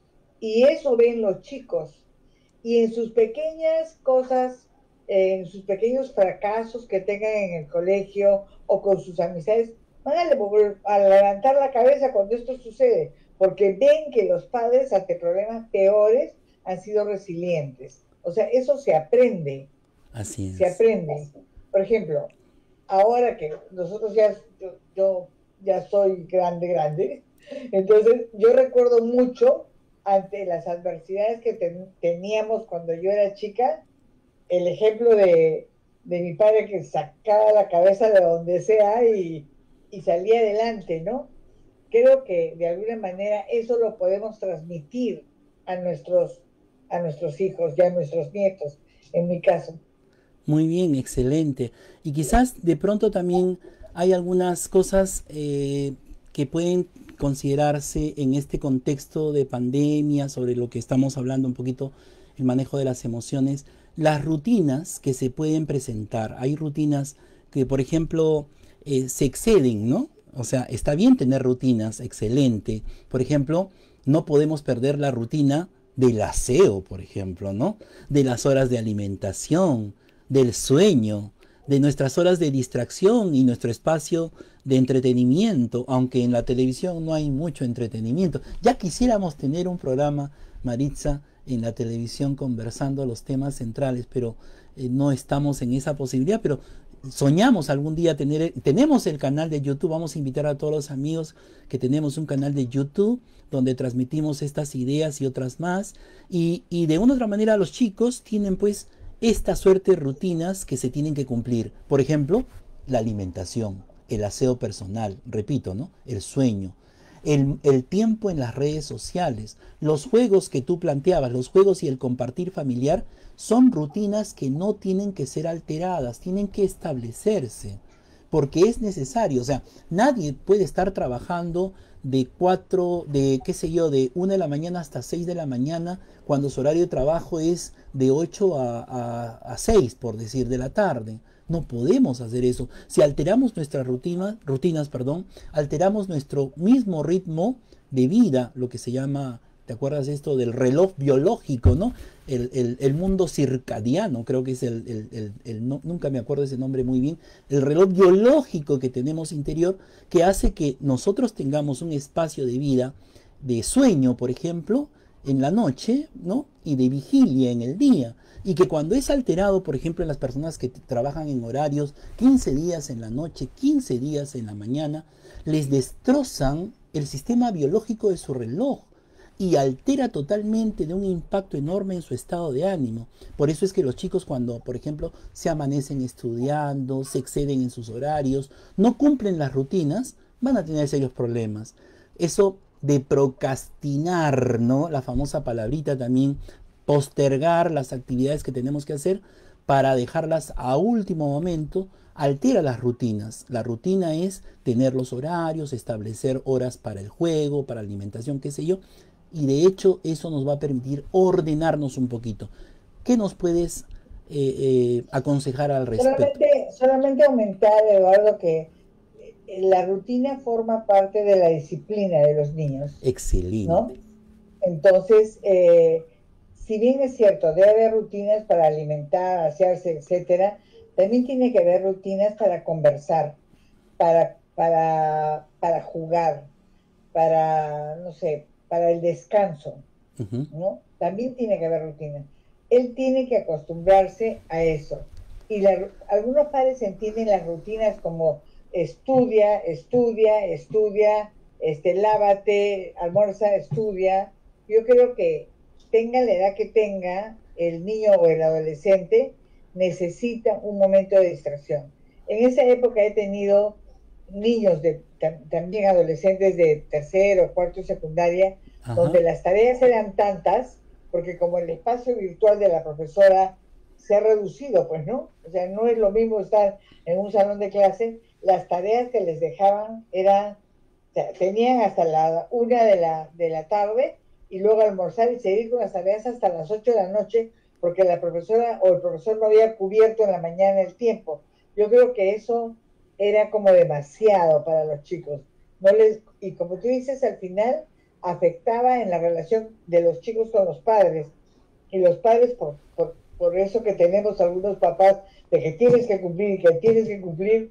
Y eso ven los chicos. Y en sus pequeñas cosas, eh, en sus pequeños fracasos que tengan en el colegio o con sus amistades, van a, lev- a levantar la cabeza cuando esto sucede, porque ven que los padres ante problemas peores han sido resilientes. O sea, eso se aprende, Así se es. aprende. Por ejemplo, ahora que nosotros ya, yo, yo ya soy grande, grande, entonces yo recuerdo mucho ante las adversidades que ten, teníamos cuando yo era chica, el ejemplo de, de mi padre que sacaba la cabeza de donde sea y, y salía adelante, ¿no? Creo que de alguna manera eso lo podemos transmitir a nuestros, a nuestros hijos y a nuestros nietos, en mi caso. Muy bien, excelente. Y quizás de pronto también hay algunas cosas eh, que pueden considerarse en este contexto de pandemia, sobre lo que estamos hablando un poquito, el manejo de las emociones, las rutinas que se pueden presentar. Hay rutinas que, por ejemplo, eh, se exceden, ¿no? O sea, está bien tener rutinas, excelente. Por ejemplo, no podemos perder la rutina del aseo, por ejemplo, ¿no? De las horas de alimentación, del sueño, de nuestras horas de distracción y nuestro espacio de entretenimiento, aunque en la televisión no hay mucho entretenimiento. Ya quisiéramos tener un programa, Maritza, en la televisión conversando los temas centrales, pero eh, no estamos en esa posibilidad, pero soñamos algún día tener, tenemos el canal de YouTube, vamos a invitar a todos los amigos que tenemos un canal de YouTube donde transmitimos estas ideas y otras más, y, y de una u otra manera los chicos tienen pues esta suerte de rutinas que se tienen que cumplir. Por ejemplo, la alimentación, el aseo personal, repito, ¿no? El sueño, el, el tiempo en las redes sociales, los juegos que tú planteabas, los juegos y el compartir familiar, son rutinas que no tienen que ser alteradas, tienen que establecerse, porque es necesario. O sea, nadie puede estar trabajando de cuatro, de qué sé yo, de una de la mañana hasta seis de la mañana, cuando su horario de trabajo es de ocho a, a, a seis, por decir, de la tarde. No podemos hacer eso. Si alteramos nuestras rutinas, rutinas, perdón, alteramos nuestro mismo ritmo de vida, lo que se llama, ¿te acuerdas de esto del reloj biológico, no? El, el, el mundo circadiano, creo que es el, el, el, el no, nunca me acuerdo ese nombre muy bien, el reloj biológico que tenemos interior, que hace que nosotros tengamos un espacio de vida, de sueño, por ejemplo, en la noche, ¿no? Y de vigilia en el día. Y que cuando es alterado, por ejemplo, en las personas que trabajan en horarios, quince días en la noche, quince días en la mañana, les destrozan el sistema biológico de su reloj y altera totalmente de un impacto enorme en su estado de ánimo. Por eso es que los chicos cuando, por ejemplo, se amanecen estudiando, se exceden en sus horarios, no cumplen las rutinas, van a tener serios problemas. Eso de procrastinar, ¿no? La famosa palabrita también, postergar las actividades que tenemos que hacer para dejarlas a último momento, altera las rutinas. La rutina es tener los horarios, establecer horas para el juego, para alimentación, qué sé yo, y de hecho eso nos va a permitir ordenarnos un poquito. ¿Qué nos puedes eh, eh, aconsejar al respecto? Solamente, solamente aumentar, Eduardo, que eh, la rutina forma parte de la disciplina de los niños, ¿no? Excelente. Entonces, eh, si bien es cierto, debe haber rutinas para alimentar, asearse, etcétera, también tiene que haber rutinas para conversar, para, para, para jugar, para, no sé, para el descanso, Uh -huh. ¿no? También tiene que haber rutina. Él tiene que acostumbrarse a eso. Y la, algunos padres entienden las rutinas como estudia, estudia, estudia, este, lávate, almuerza, estudia. Yo creo que tenga la edad que tenga el niño o el adolescente, necesitan un momento de distracción. En esa época he tenido niños, de, tam, también adolescentes de tercero, cuarto y secundaria, Ajá. donde las tareas eran tantas, porque como el espacio virtual de la profesora se ha reducido, pues, ¿no? O sea, no es lo mismo estar en un salón de clase, las tareas que les dejaban eran, o sea, tenían hasta la una de la, de la tarde y luego almorzar y seguir con las tareas hasta las ocho de la noche, porque la profesora o el profesor no había cubierto en la mañana el tiempo. Yo creo que eso era como demasiado para los chicos. No les, y como tú dices, al final afectaba en la relación de los chicos con los padres. Y los padres, por, por, por eso que tenemos algunos papás, de que tienes que cumplir y que tienes que cumplir,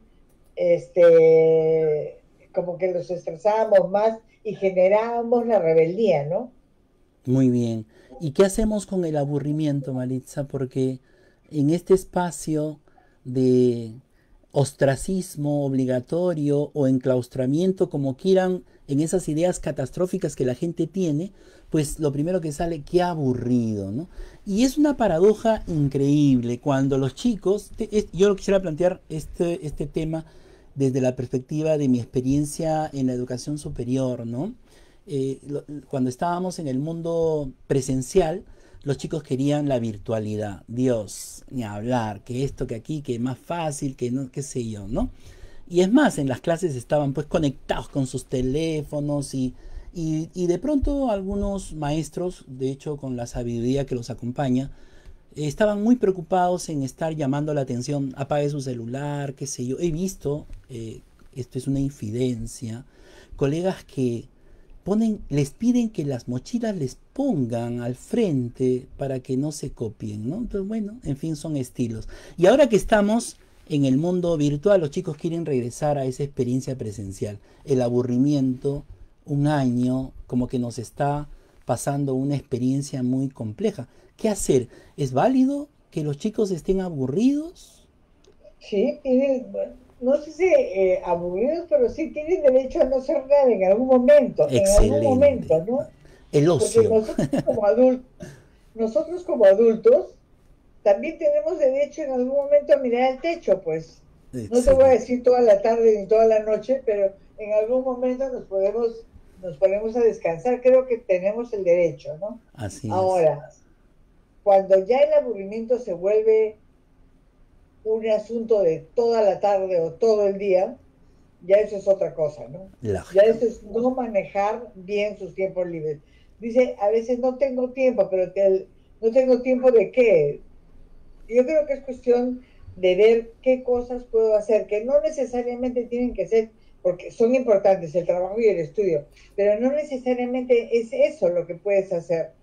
este, como que los estresábamos más y generábamos la rebeldía, ¿no? Muy bien. ¿Y qué hacemos con el aburrimiento, Maritza? Porque en este espacio de ostracismo obligatorio o enclaustramiento, como quieran, en esas ideas catastróficas que la gente tiene, pues lo primero que sale, qué aburrido, ¿no? Y es una paradoja increíble cuando los chicos, yo quisiera plantear este, este tema desde la perspectiva de mi experiencia en la educación superior, ¿no? Eh, lo, cuando estábamos en el mundo presencial, los chicos querían la virtualidad. Dios, ni hablar, que esto, que aquí, que más fácil, que no, qué sé yo, ¿no? Y es más, en las clases estaban pues conectados con sus teléfonos y, y, y de pronto algunos maestros, de hecho con la sabiduría que los acompaña, eh, estaban muy preocupados en estar llamando la atención, apague su celular, qué sé yo. He visto, eh, esto es una infidencia, colegas que ponen, les piden que las mochilas les pongan al frente para que no se copien, ¿no? Entonces, bueno, en fin, son estilos. Y ahora que estamos en el mundo virtual, los chicos quieren regresar a esa experiencia presencial. El aburrimiento, un año, como que nos está pasando una experiencia muy compleja. ¿Qué hacer? ¿Es válido que los chicos estén aburridos? Sí, tienen, bueno, no sé si eh, aburridos, pero sí tienen derecho a no ser nada en algún momento, en algún Excelente. momento, ¿no? El Porque ocio. nosotros como adultos, nosotros como adultos también tenemos derecho en algún momento a mirar al techo, pues. No te voy a Excelente. decir toda la tarde ni toda la noche, pero en algún momento nos podemos, nos ponemos a descansar. Creo que tenemos el derecho, ¿no? Así es. Ahora, cuando ya el aburrimiento se vuelve un asunto de toda la tarde o todo el día, ya eso es otra cosa, ¿no? Ya Lógico. eso es no manejar bien sus tiempos libres. Dice, a veces no tengo tiempo, pero te, no tengo tiempo de qué. Yo creo que es cuestión de ver qué cosas puedo hacer, que no necesariamente tienen que ser, porque son importantes el trabajo y el estudio, pero no necesariamente es eso lo que puedes hacer.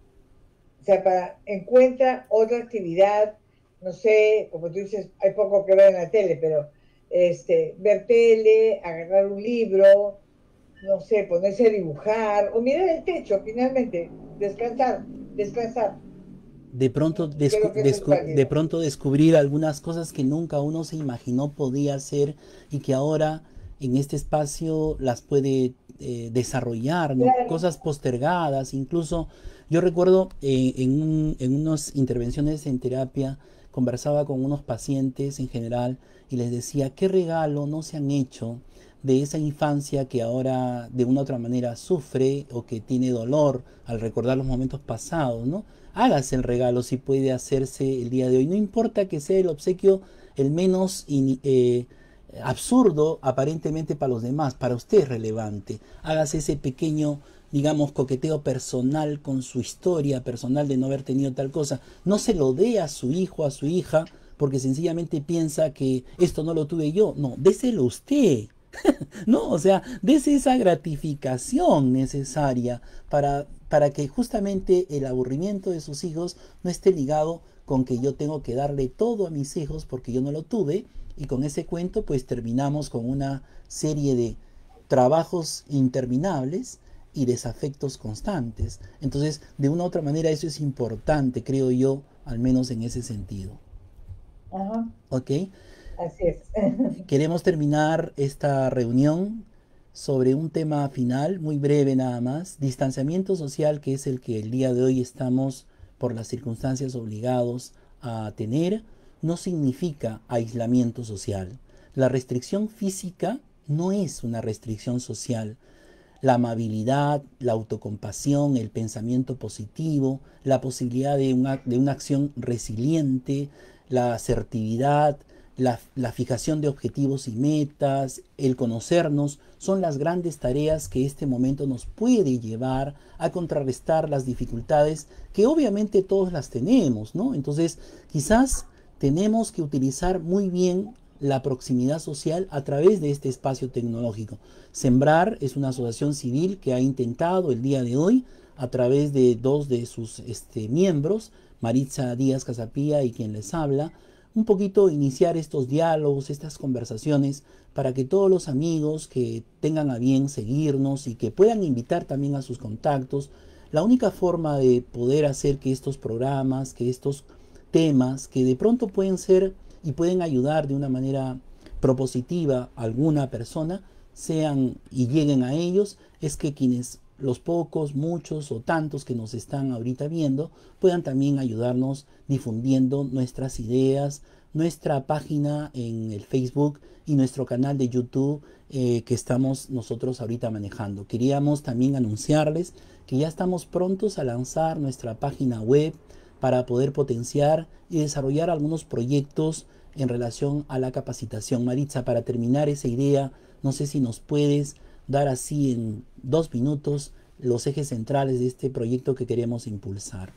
O sea, para, encuentra otra actividad, no sé, como tú dices, hay poco que ver en la tele, pero este, ver tele, agarrar un libro, no sé, ponerse a dibujar, o mirar el techo, finalmente, descansar, descansar. De pronto, descu Creo que eso es descu de válido. pronto descubrir algunas cosas que nunca uno se imaginó podía hacer y que ahora en este espacio las puede eh, desarrollar, ¿no? Claro. Cosas postergadas, incluso yo recuerdo eh, en, un, en unas intervenciones en terapia, conversaba con unos pacientes en general y les decía, ¿qué regalo no se han hecho de esa infancia que ahora de una u otra manera sufre o que tiene dolor al recordar los momentos pasados, ¿no? Hágase el regalo si puede hacerse el día de hoy. No importa que sea el obsequio el menos in, eh, absurdo aparentemente para los demás, para usted es relevante. Hágase ese pequeño, digamos, coqueteo personal con su historia personal de no haber tenido tal cosa. No se lo dé a su hijo, a su hija, porque sencillamente piensa que esto no lo tuve yo. No, déselo usted. No, o sea, dese esa gratificación necesaria para, para que justamente el aburrimiento de sus hijos no esté ligado con que yo tengo que darle todo a mis hijos porque yo no lo tuve y con ese cuento pues terminamos con una serie de trabajos interminables y desafectos constantes. Entonces, de una u otra manera eso es importante, creo yo, al menos en ese sentido. Ajá, ¿Ok? así es. Queremos terminar esta reunión sobre un tema final, muy breve nada más, distanciamiento social, que es el que el día de hoy estamos por las circunstancias obligados a tener, no significa aislamiento social. La restricción física no es una restricción social. La amabilidad, la autocompasión, el pensamiento positivo, la posibilidad de una, de una acción resiliente, la asertividad, la, la fijación de objetivos y metas, el conocernos, son las grandes tareas que este momento nos puede llevar a contrarrestar las dificultades que obviamente todos las tenemos, ¿no? Entonces, quizás tenemos que utilizar muy bien la proximidad social a través de este espacio tecnológico. Sembrar es una asociación civil que ha intentado el día de hoy, a través de dos de sus este, miembros, Maritza Díaz Casapía y quien les habla, un poquito iniciar estos diálogos, estas conversaciones, para que todos los amigos que tengan a bien seguirnos y que puedan invitar también a sus contactos. La única forma de poder hacer que estos programas, que estos temas, que de pronto pueden ser y pueden ayudar de una manera propositiva a alguna persona, sean y lleguen a ellos, es que quienes, los pocos, muchos o tantos que nos están ahorita viendo, puedan también ayudarnos difundiendo nuestras ideas, nuestra página en el Facebook y nuestro canal de YouTube eh, que estamos nosotros ahorita manejando. Queríamos también anunciarles que ya estamos prontos a lanzar nuestra página web para poder potenciar y desarrollar algunos proyectos en relación a la capacitación. Maritza, para terminar esa idea, no sé si nos puedes dar así en dos minutos los ejes centrales de este proyecto que queremos impulsar.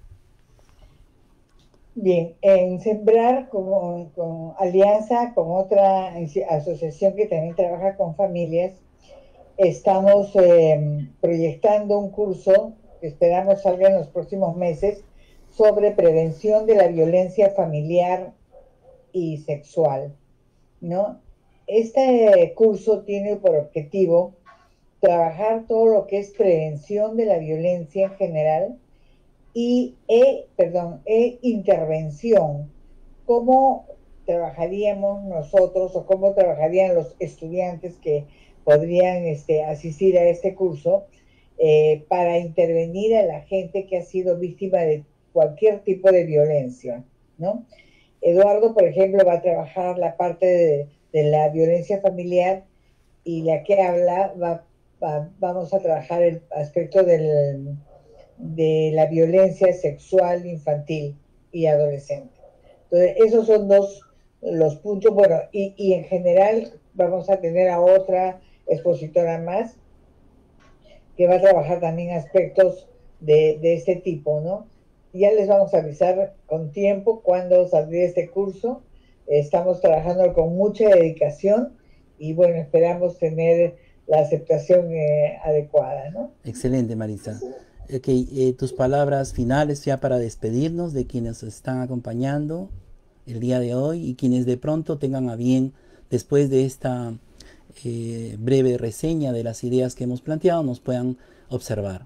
Bien, en Sembrar, con, con alianza con otra asociación que también trabaja con familias, estamos eh, proyectando un curso que esperamos salga en los próximos meses sobre prevención de la violencia familiar y sexual, ¿no? Este curso tiene por objetivo trabajar todo lo que es prevención de la violencia en general y e, perdón, e intervención. ¿Cómo trabajaríamos nosotros o cómo trabajarían los estudiantes que podrían este, asistir a este curso eh, para intervenir a la gente que ha sido víctima de cualquier tipo de violencia, ¿no? Eduardo, por ejemplo, va a trabajar la parte de, de la violencia familiar y la que habla va, va, vamos a trabajar el aspecto del, de la violencia sexual infantil y adolescente. Entonces, esos son dos los puntos. Bueno, y, y en general vamos a tener a otra expositora más que va a trabajar también aspectos de, de este tipo, ¿no? Ya les vamos a avisar con tiempo cuándo saldría este curso. Estamos trabajando con mucha dedicación y bueno, esperamos tener la aceptación eh, adecuada, ¿no? Excelente, Maritza. Okay, eh, tus palabras finales ya para despedirnos de quienes nos están acompañando el día de hoy y quienes de pronto tengan a bien, después de esta eh, breve reseña de las ideas que hemos planteado, nos puedan observar.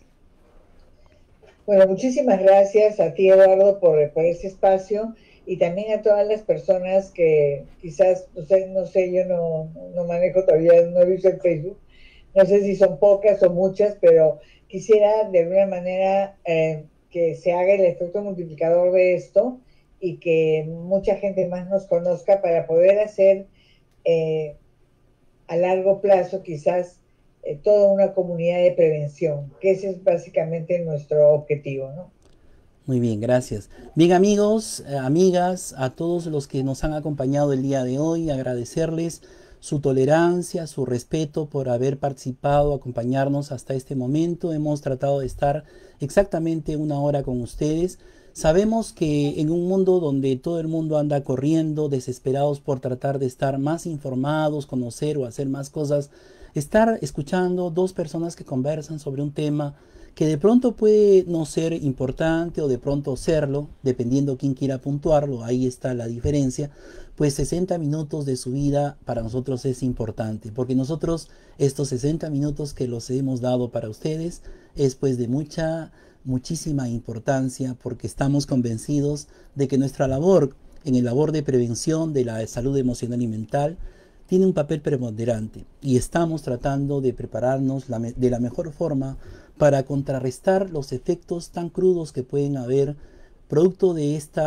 Bueno, muchísimas gracias a ti, Eduardo, por, por ese espacio y también a todas las personas que quizás, no sé, no sé yo no, no manejo todavía, no he visto el Facebook, no sé si son pocas o muchas, pero quisiera de alguna manera eh, que se haga el efecto multiplicador de esto y que mucha gente más nos conozca para poder hacer eh, a largo plazo quizás eh, toda una comunidad de prevención, que ese es básicamente nuestro objetivo, ¿no? Muy bien, gracias. Bien, amigos, eh, amigas, a todos los que nos han acompañado el día de hoy, agradecerles su tolerancia, su respeto por haber participado, acompañarnos hasta este momento. Hemos tratado de estar exactamente una hora con ustedes. Sabemos que en un mundo donde todo el mundo anda corriendo, desesperados por tratar de estar más informados, conocer o hacer más cosas, estar escuchando dos personas que conversan sobre un tema que de pronto puede no ser importante o de pronto serlo, dependiendo quién quiera puntuarlo, ahí está la diferencia, pues sesenta minutos de su vida para nosotros es importante, porque nosotros estos sesenta minutos que los hemos dado para ustedes es pues de mucha, muchísima importancia, porque estamos convencidos de que nuestra labor en el labor de prevención de la salud emocional y mental tiene un papel preponderante y estamos tratando de prepararnos la de la mejor forma para contrarrestar los efectos tan crudos que pueden haber producto de esta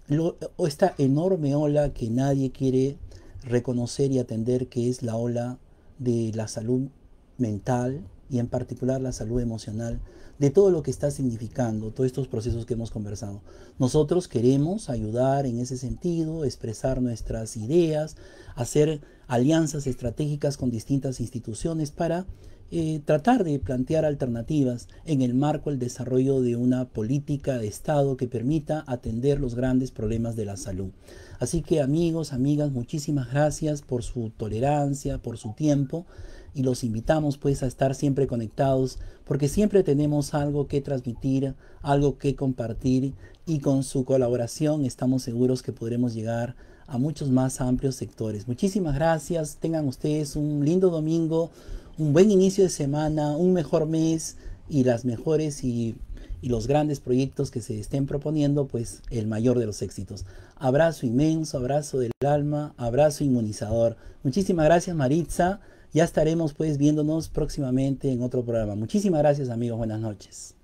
lo, esta enorme ola que nadie quiere reconocer y atender, que es la ola de la salud mental y en particular la salud emocional, de todo lo que está significando, todos estos procesos que hemos conversado. Nosotros queremos ayudar en ese sentido, expresar nuestras ideas, hacer alianzas estratégicas con distintas instituciones para eh, tratar de plantear alternativas en el marco del desarrollo de una política de Estado que permita atender los grandes problemas de la salud. Así que amigos, amigas, muchísimas gracias por su tolerancia, por su tiempo, y los invitamos pues a estar siempre conectados, porque siempre tenemos algo que transmitir, algo que compartir, y con su colaboración estamos seguros que podremos llegar a muchos más amplios sectores. Muchísimas gracias, tengan ustedes un lindo domingo, un buen inicio de semana, un mejor mes, y las mejores y, y los grandes proyectos que se estén proponiendo, pues el mayor de los éxitos. Abrazo inmenso, abrazo del alma, abrazo inmunizador. Muchísimas gracias, Maritza. Ya estaremos pues viéndonos próximamente en otro programa. Muchísimas gracias, amigos. Buenas noches.